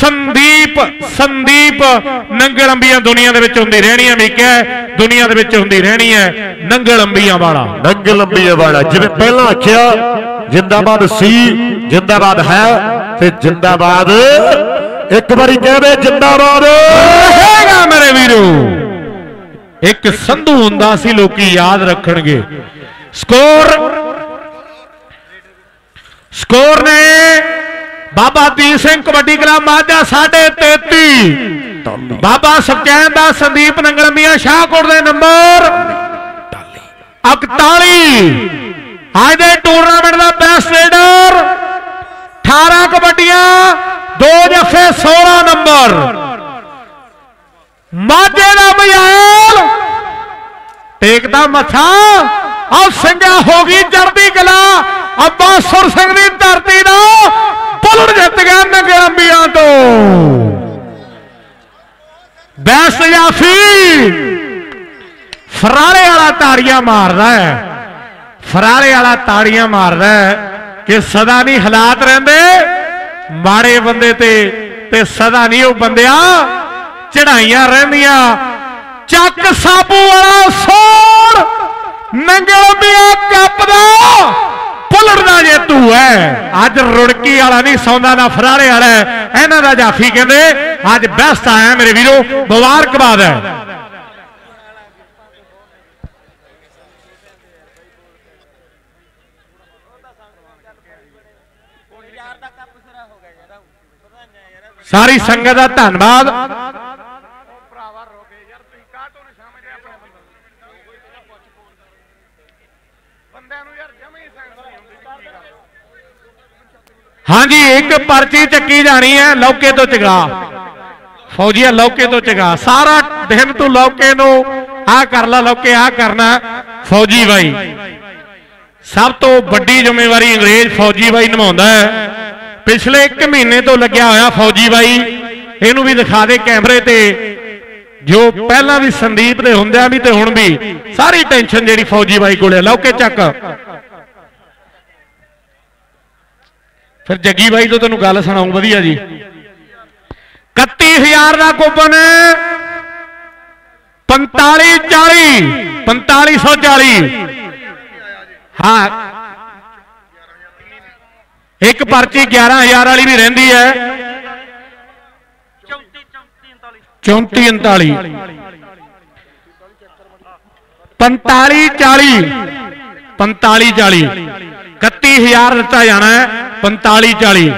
संदीप नंगल अंबियां दुनिया दे विच हुंदी रहनी है, मीका दुनिया दे विच हुंदी रहनी है नंगल अंबियां वाला। नंगल अंबियां वाला जिवें पहला आखिया जिंदाबाद सी जिंदाबाद है ते जिंदाबाद एक बारी कह दे जिंदाबाद रहेगा मेरे वीरो। एक संधू हुंदा सी लोकी याद रखणगे। स्कोर ने बाबा दीप सिंह कबड्डी क्लब माझा 33.5, बाबा सुखचैन दा संदीप नंगल अंबियां शाहकोट दे नंबर 41। आज दे टूरनामेंट दा बेस्ट रेडर 18 कबड्डियां 2 जफे 16 नंबर। माझे दा मयाल टेकदा मथा और सिंगा हो गई चढ़दी कला। अब्बा सुर सिंह की धरती का बुलट जित गया नंगल अंबियां तो। बेस्ट जाफी फराले वाला ताड़ियां मारदा है, फराले वाला ताड़ियां मारदा है कि सदा नहीं हालात रहिंदे माड़े बंदे ते सदा नहीं वो बंदिया चढ़ाइयां रहिंदियां। चक साबू वाला सोड़ नंगल अंबियां कप दा बुलट दा जेतू है। अज रुड़की वाला नहीं सौंदा ना फराले वाला है, इन्हां दा जाफी कहंदे अज बेस्ट आया मेरे वीरो, मुबारकबाद है। सारी संगत का धन्यवाद। हाँ जी, एक पर्ची चक्की जानी है लौके तो चगा फौजिया, लौके तो चगा सारा दिन तू लौके नो आ कर ला, लौके आ करना। फौजी भाई सब तो बड़ी जिम्मेवारी अंग्रेज फौजी भाई निभाउंदा है। पिछले 1 महीने तो लग्या होया फौजी भाई, इनू भी दिखा दे कैमरे ते। जो पहला भी संदीप दे हुंदियां भी ते हुण भी सारी टेंशन जिहड़ी फौजी भाई कोले लौके चक। फिर जग्गी भाई तो तेन गल सुनाऊं वधिया जी। 31,000 का कूपन 4540 4540। हाँ, एक पर्ची 11,000 वाली भी रहिंदी है। 3439 4540 4540 31,000 दिता जाना है 4540।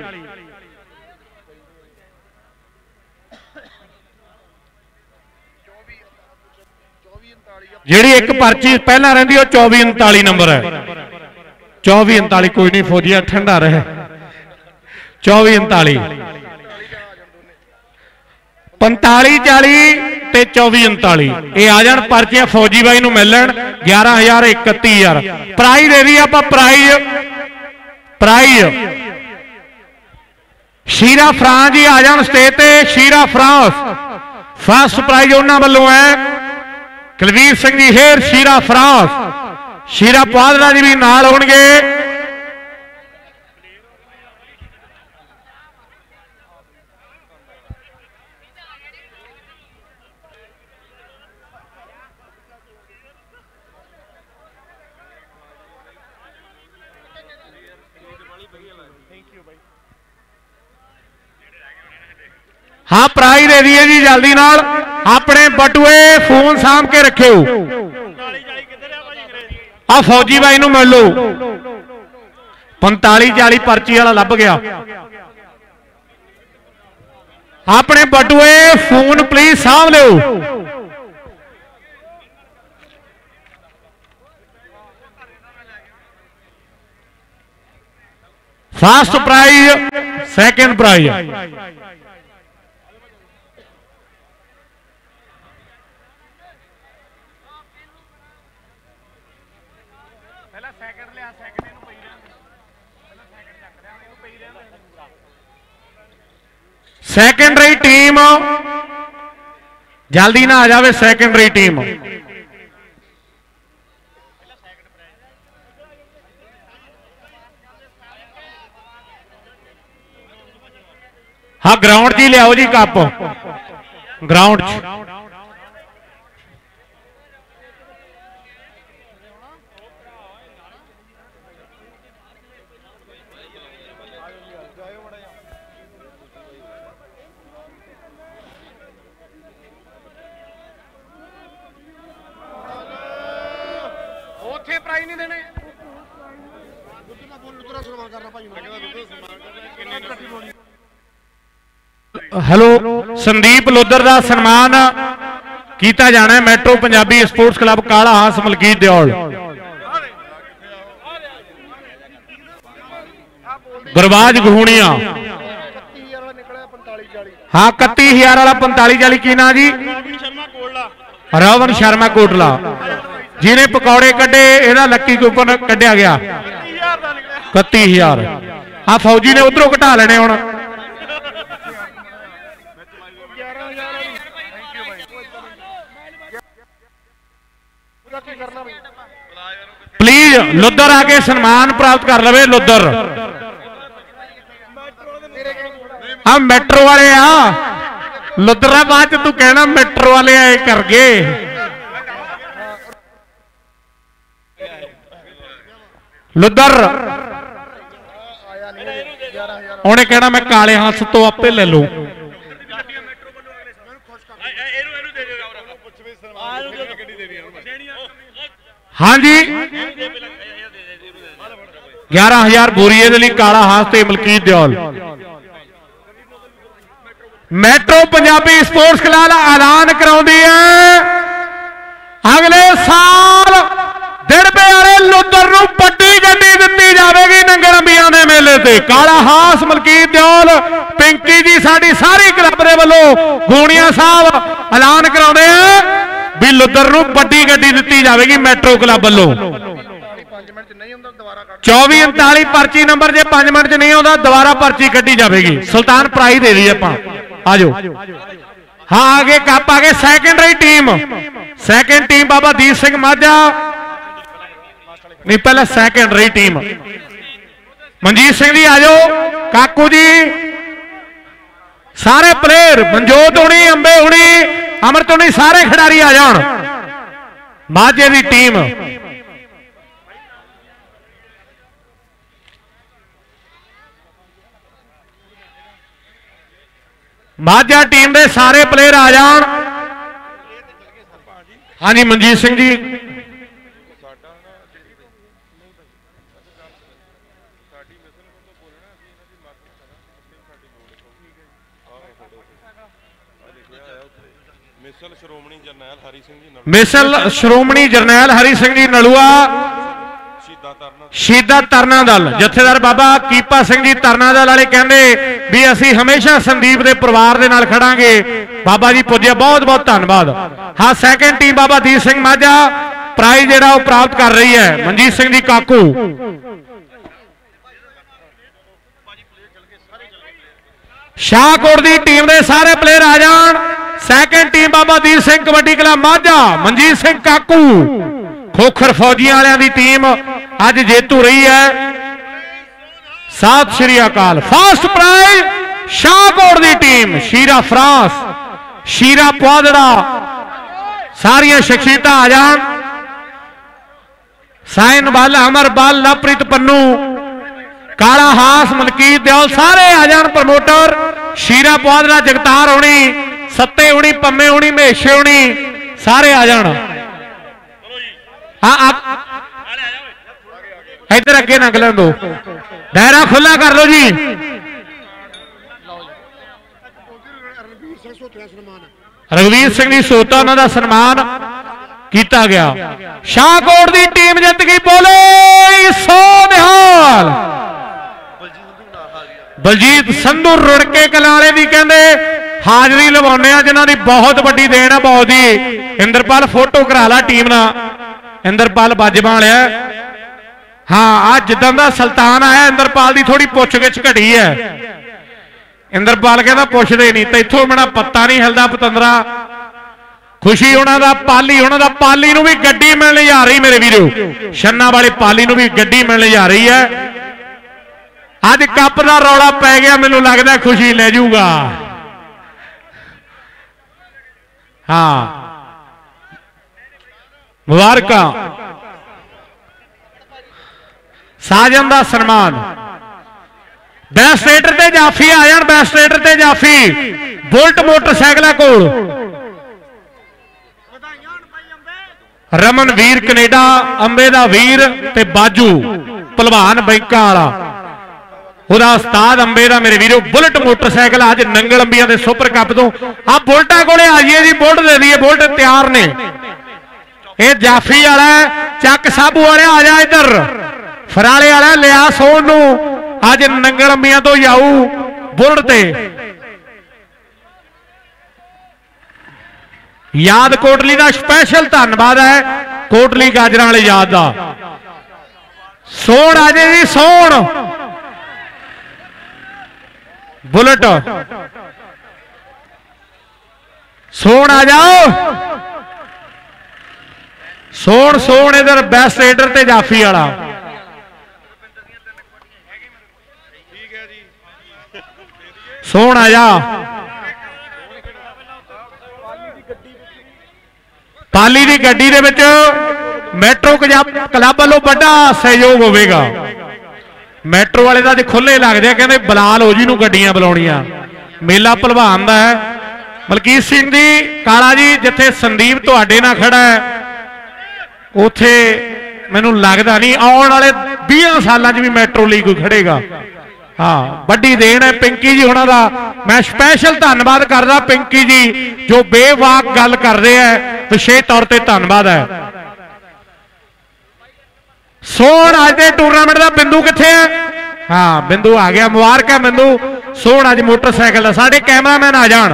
जिहड़ी एक पर्ची पहला रहिंदी वो 2439 नंबर है। 2439 कोई नहीं फौजिया ठंडा रहे। 2439 4540 ते 2439 ये आ जान पर्चियां फौजी बाई नूं मिलन। 11,000 31,000 प्राइज दे दी आप। प्राइज शीरा फ्रांस जी आ जान स्टेज ते। शीरा फ्रांस फर्स्ट प्राइज उन्हां वल्लों है। कुलवीर सिंह जी हेर शीरा फ्रांस, शीरा पादरा जी भी नाल होणगे। हाँ प्राइज दे दिए जी जल्दी नाल। अपने बटुए फोन साम के रखियो। आ फौजी भाई नूं मिल लो। 4540 पर्ची वाला लभ गया। अपने बटुए फोन प्लीज साम लो। First prize, second prize. Secondary team जल्दी ना आ जाए सैकेंडरी टीम। हाँ ग्राउंड जी लियाओ जी कप ग्राउंड प्राइज नहीं देने हेलो संदीप लोधर का सन्मान किया जाना है मैट्रो पंजाबी स्पोर्ट्स क्लब काला हास मलकीत दियोल। गुरबाज घूणिया हाँ 31,000 वाला 45-40 की ना जी रवन शर्मा कोटला जिन्हें पकौड़े कड्डे एदा लक्की कूपन कड्डिया गया 31,000। हाँ फौजी ने उधरों घटा लेने हुण प्लीज लुद्धर आके सम्मान प्राप्त कर लवे लुद्धर। हाँ मेट्रो वाले आ लुद्धरा बाद तू कहना मेट्रो वाले आए कर गए। लुद्धर उन्हें कहना मैं काले हाथ तो आपे ले लू। हाँ जी 11,000 बोरीए के लिए काला हाथ से Malkit Deol. Metro Punjabi sports club ऐलान कराउंदी है अगले साल दिड़बे वाले लुद्धर नूं बड़ी गड्डी दित्ती जाएगी नंगर अंबिया के मेले से। काला हास मलकीत दियोल पिंकी जी साडी सारी क्लब दे वल्लों गोणिया साहब ऐलान कराउंदे हैं भी लुद्धर नूं बड़ी गड्डी दित्ती जाएगी मैट्रो क्लब वल्लों। 2439 पर्ची नंबर जे 5 मिनट च नहीं आता दोबारा पर्ची कड्डी जाएगी। सुल्तान प्राइज दे दी आपां आ जाओ। हाँ आगे कप आगे secondary team second team Baba Deep Singh Majha नहीं पहले सैकेंडरी टीम मनजीत सिंह जी आ जाओ काकू जी सारे प्लेयर मनजोत होनी अंबे होनी अमृत होनी सारे खिडारी आ जान माझे की टीम। माझा टीम के सारे प्लेयर आ जान। हाँ जी मनजीत सिंह जी मिसल श्रोमणी जरनैल हरी सिंह जी नलुआ शहीदा तरना दल जथेदार बाबा कीपा सिंह जी तरना दल वाले कहते भी असी हमेशा संदीप के परिवार के नाल खड़ांगे। बाबा जी पुज्जे बहुत बहुत धन्यवाद। हाँ second team Baba Deep Singh Majha prize जिहड़ा प्राप्त कर रही है मनजीत सिंह जी काकू। शाहकोट की टीम के सारे प्लेयर आ जान। Second team Baba Deep Singh kabaddi club Majha Manjit Singh Kaku Khokhar फौजियां वालियां दी टीम आज जेतू रही है। सत श्री अकाल। फर्स्ट प्राइज शाहकोट की टीम शीरा फ्रांस शीरा पुआदड़ा सारिया शख्सियत आ जान। साइन बल अमर बल लवप्रीत पन्नू काला हास मलकीत दियोल सारे आ जान। प्रमोटर शीरा पुआदड़ा जगतार होनी सत्ते होनी पम्मे होनी महेशे होनी सारे आ जान। हाँ इधर अगे निकलन दो दायरा खुला कर लो जी। रघुवीर सिंह जी सोता उन्होंने सन्मान किया गया। शाहकोट की टीम जित गई बोले सो निहाल। बलजीत संधू रुड़के कलाले की कहते हाजरी लवाने जिन्हों की बहुत बड़ी देन है बहुत ही। इंद्रपाल फोटो करा ला टीम ना इंद्रपाल बाजवा लिया। हाँ आज जिदा का सुल्तान आया इंद्रपाल की थोड़ी पुछ गिछ घटी है। इंद्रपाल कहता पुछते नहीं तो इथों मेरा पत्ता नहीं हिलता पतंदरा खुशी होना दा पाली होना दा पाली नूं भी गड्डी मिलने जा रही मेरे वीरो छन्ना वाले पाली नूं भी गड्डी मिलने जा रही है। अज कप का रौला पै गया मैनू लगता खुशी ले जूगा। हाँ मुबारक साजन का सन्मान बेस्ट रेडर ते जाफी आ जान बेस्ट रेडर ते जाफी बुलट मोटरसाइकिल को रमन वीर कनेडा अंबे दा वीर ते बाजू भलवान बैंका वाला ਉਹਦਾ ਉਸਤਾਦ अंबे ਦਾ मेरे वीरो बुलट मोटरसाइकिल अज नंगल अंबिया के सुपर कप तो आ बुलटा कोले आ जाइए जी बुलट दे दिए बुलट तैयार ने ये जाफी वाला चक साबू वाले आ जा इधर फराले वाला लिया सोन नू अज नंगल अंबिया तो जाऊ बुलट ते याद कोटली का स्पैशल धन्यवाद है कोटली गाजरा वाले याद का सोन आ जाए जी सोन बुलेट सोन आ जाओ सोन सोन इधर बेस्ट रेडर ते जाफी वाला सोन आ जा पाली की गड्डी दे विच मैट्रो क्लब वालों बड़ा सहयोग होगा। मैट्रो वाले तो खुले लगते हैं कहते बलाल हो जी नूं गड्डियां बुलाउणियां मेला भलवान का है मलकीत सिंह जी काला जी जिथे संदीप तुहाडे नाल खड़ा है उथे मैनूं लगदा नहीं आउण वाले 20 सालां च भी मैट्रो ਲਈ कोई खड़ेगा। हाँ बड़ी देन है पिंकी जी होना दा मैं स्पैशल धन्यवाद करदा पिंकी जी जो बेवाक गल कर रहे हैं विशेष तौर पर धन्यवाद है। सोन अज के टूरनामेंट का बिंदु किथे है? हाँ बिंदु आ गया मुबारक है बिंदु सोन अज मोटरसाइकिल का साडे कैमरामैन आ जान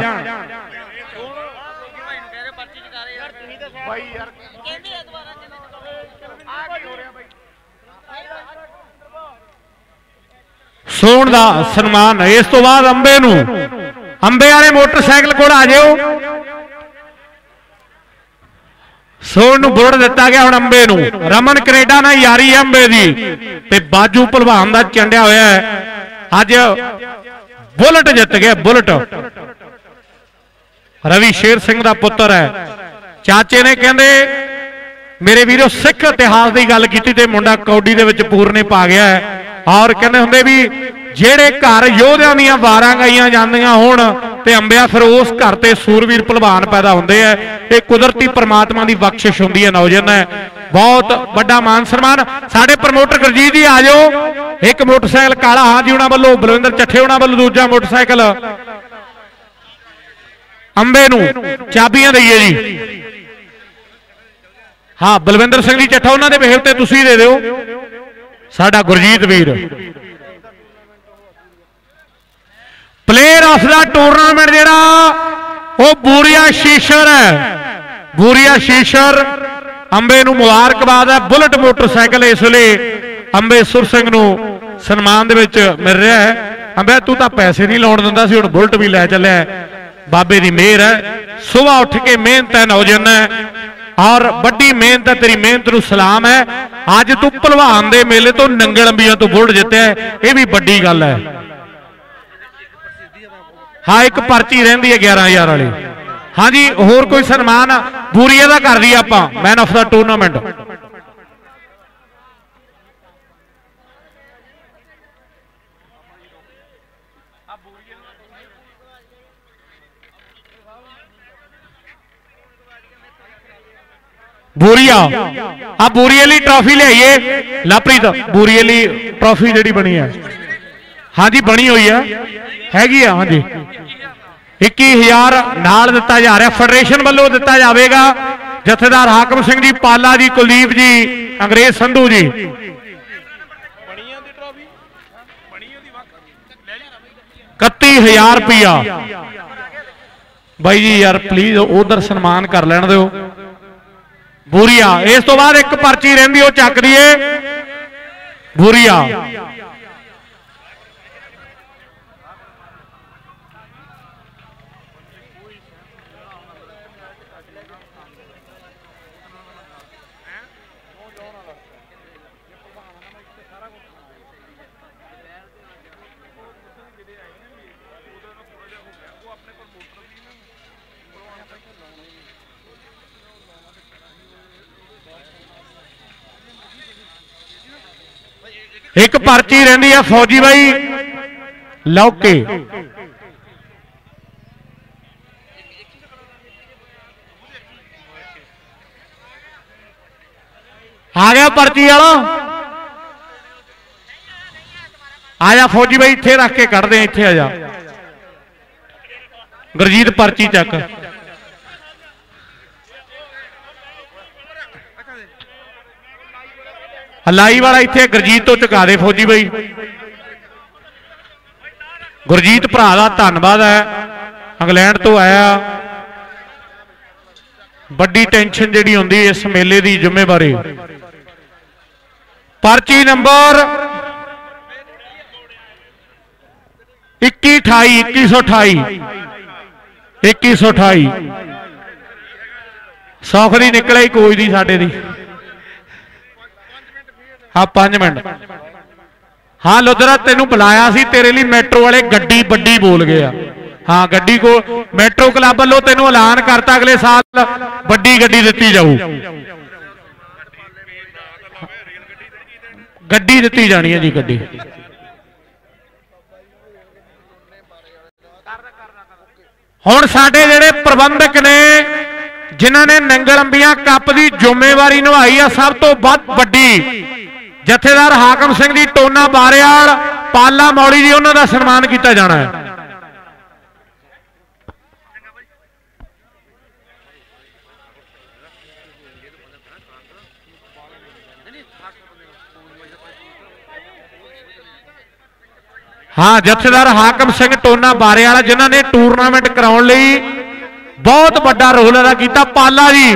सोन का सन्मान। इस तो बाद अंबे नूं अंबे वाले मोटरसाइकिल को आ जाओ सोन नूं बुलट दिता गया हुण अंबे नूं रमन कनेडा नाल यारी है अंबे दी ते बाजू भलवान दा चंडिया होया है अज बुलट जित गया बुलट रवि शेर सिंह दा पुत्र है चाचे ने कहंदे मेरे वीरो सिख इतिहास की गल कीती ते मुंडा कौडी दे विच पूरने पा गया है और कहंदे हुंदे भी जेड़े घर योधियां दीयां वारां गाईयां जांदियां होण ते अंबिया फिर उस घर ते सूरवीर भलवान पैदा हुंदे है। ये कुदरती परमात्मा की बख्शिश हुंदी है नौजवान है बहुत बड़ा मान सम्मान। साडे प्रमोटर गुरजीत जी आ जाओ एक मोटरसाइकिल काला हाँ जी उन्हां वल्लों बलविंदर चट्ठे उन्हां वल्लों दूजा मोटरसाइकिल अंबे नूं चाबियां दईए जी। हाँ बलविंदर सिंह जी चट्ठा उन्हां दे बेहल ते तुसीं दे दिओ साडा गुरजीत वीर प्लेयर ऑफ द टूरनामेंट जेड़ा वो बूरिया शीशर है बूरिया शीशर अंबे नूं मुबारकबाद है। बुलट मोटरसाइकिल इस वे अंबे सुर सिंह नूं सन्मान दे विच मिल रहा है। अंबे तू तां पैसे नहीं लाउण दिंदा सी हुण बुलट भी लै चलिया बाबे दी मेहर है। सुबह उठ के मेहनत है नौजवान है और बड़ी मेहनत है तेरी मेहनत नूं सलाम है। अज तू भलवान दे मेले तो नंगल अंबिया तो बुलट जित्तिया यह भी बड़ी गल है। हाँ एक पर्ची रही है 11,000 वाली। हाँ जी होर कोई सन्मान बूरीए का कर दी आपां मैन ऑफ द टूरनामेंट बूरीआ आ बूरीए ट्रॉफी लियाइए लवप्रीत बूरीए ट्रॉफी जी बनी है। हाँ जी बनी हुई हैगी हाँ जी 21,000 नाल दिता जा रहा फेडरेशन वालों दिता जाएगा। जथेदार हाकम सिंह जी पाला जी कुलदीप जी अंग्रेज संधू जी 31,000 रुपया भाई जी यार प्लीज उधर सन्मान कर लैन दो बूरीआ। इस तो बाद एक पर्ची रही वो चक दिए बूरीआ एक पर्ची रही है फौजी भाई लौके आ गया पर्ची वाला आजा फौजी भाई इत्थे रख के कढ़ दे इत्थे आ जा गुरजीत पर्ची चक हलाई वाला इत्थे गुरजीत तो चुका दे फौजी भाई गुरजीत भरा का धन्यवाद है इंग्लैंड तो आया बड़ी टेंशन जिहड़ी हुंदी इस मेले की जिम्मेवारी पर्ची नंबर 2128 सौख दी निकले ही कोई नहीं साडे दी हाँ 5 मिनट हाँ लुधरा तेनू बुलाया सी तेरे लिए मैट्रो वाले गड्डी बड्डी बोल गया हाँ गड्डी को मैट्रो क्लब वालों तेनू ऐलान करता अगले साल बड्डी गड्डी दी जाऊ गड्डी दी जानी है जी गड्डी हुण साडे जिहड़े प्रबंधक ने जिन्हां ने नंगल अंबिया कप की जिम्मेवारी निभाई है सब तो वड्डी जथेदार हाकम सिंह जी टोना बारियाल पाला मौली जी उन्हों का सन्मान किया जाना है हाँ जथेदार हाकम सिंह टोना बारियाल जिन्हों ने टूरनामेंट कराने लई बहुत बड़ा रोल अदा किया पाला जी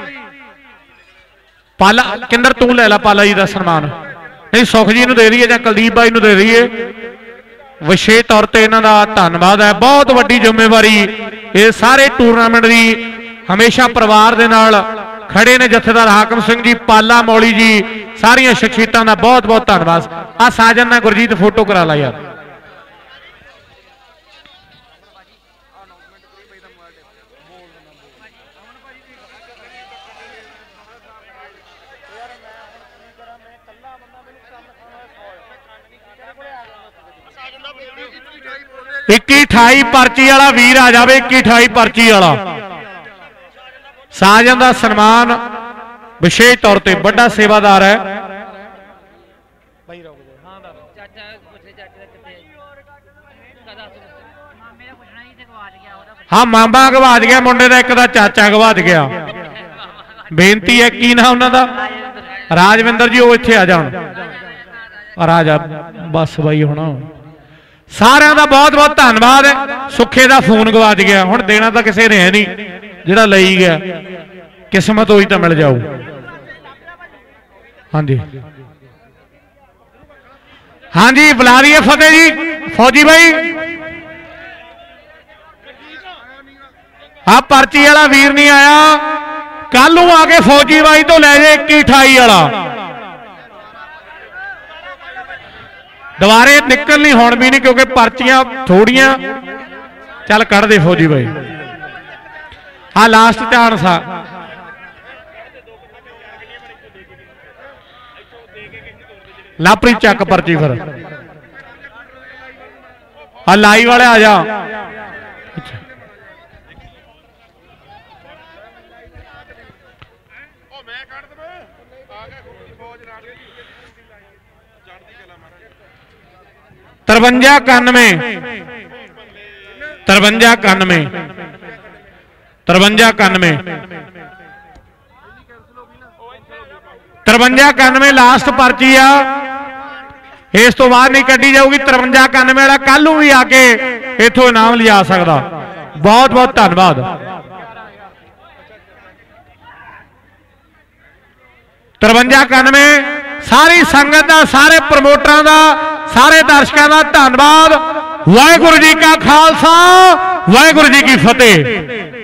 पाला किंदर तू ले ला पाला जी का सन्मान नहीं सुख जी दे रही है या कुलदीप भाई दे रही है विशेष तौर पर इन्हों का धन्यवाद है बहुत वड्डी जिम्मेवारी ये सारे टूरनामेंट की हमेशा परिवार के नाल खड़े ने जथेदार हाकम सिंह जी पाला मौली जी सारिया शख्सियतों का बहुत बहुत धन्यवाद आ साजन ना गुरजीत फोटो करा ला यार इक्की 28 पर्ची वाला वीर आ जाए 21-28 पर्ची वाला साजन का सन्मान विशेष तौर पर बड़ा सेवादार है हाँ मामा गवाच गया मुंडे का एक चाचा गवाच गया बेनती है की ना उन्होंने राजविंदर जी वो इत्थे आ जाओ राजा बस भाई होना सारे का बहुत बहुत धन्यवाद है सुखे का फोन गवाच गया हुण देना तो किसी ने है नहीं जिहड़ा लई गया किस्मत होई तो मिल जाऊ हाँ जी हाँ जी बुला रही है फतेह जी फौजी भाई हाँ पर्ची वाला वीर नहीं आया कल आके फौजी भाई तो ले जाए 21-28 वाला दोबारे निकल नहीं होण भी नहीं क्योंकि पर्चियां थोड़ियां चल कढ़ दे फौजी भाई हाँ लास्ट चांस आ लापरी चक पर्ची फिर हाँ लाई वाले आ जा तरवंजा 91 लास्ट पर्ची आ इस तो बाद नहीं कड्डी जाऊगी 53-91 वाला कल भी आके इथों इनाम लिया सकता बहुत बहुत धन्यवाद 53-91 सारी संगत का सारे प्रमोटर का सारे दर्शकों का धन्यवाद वाहिगुरू जी का खालसा वाहिगुरू जी की फतेह।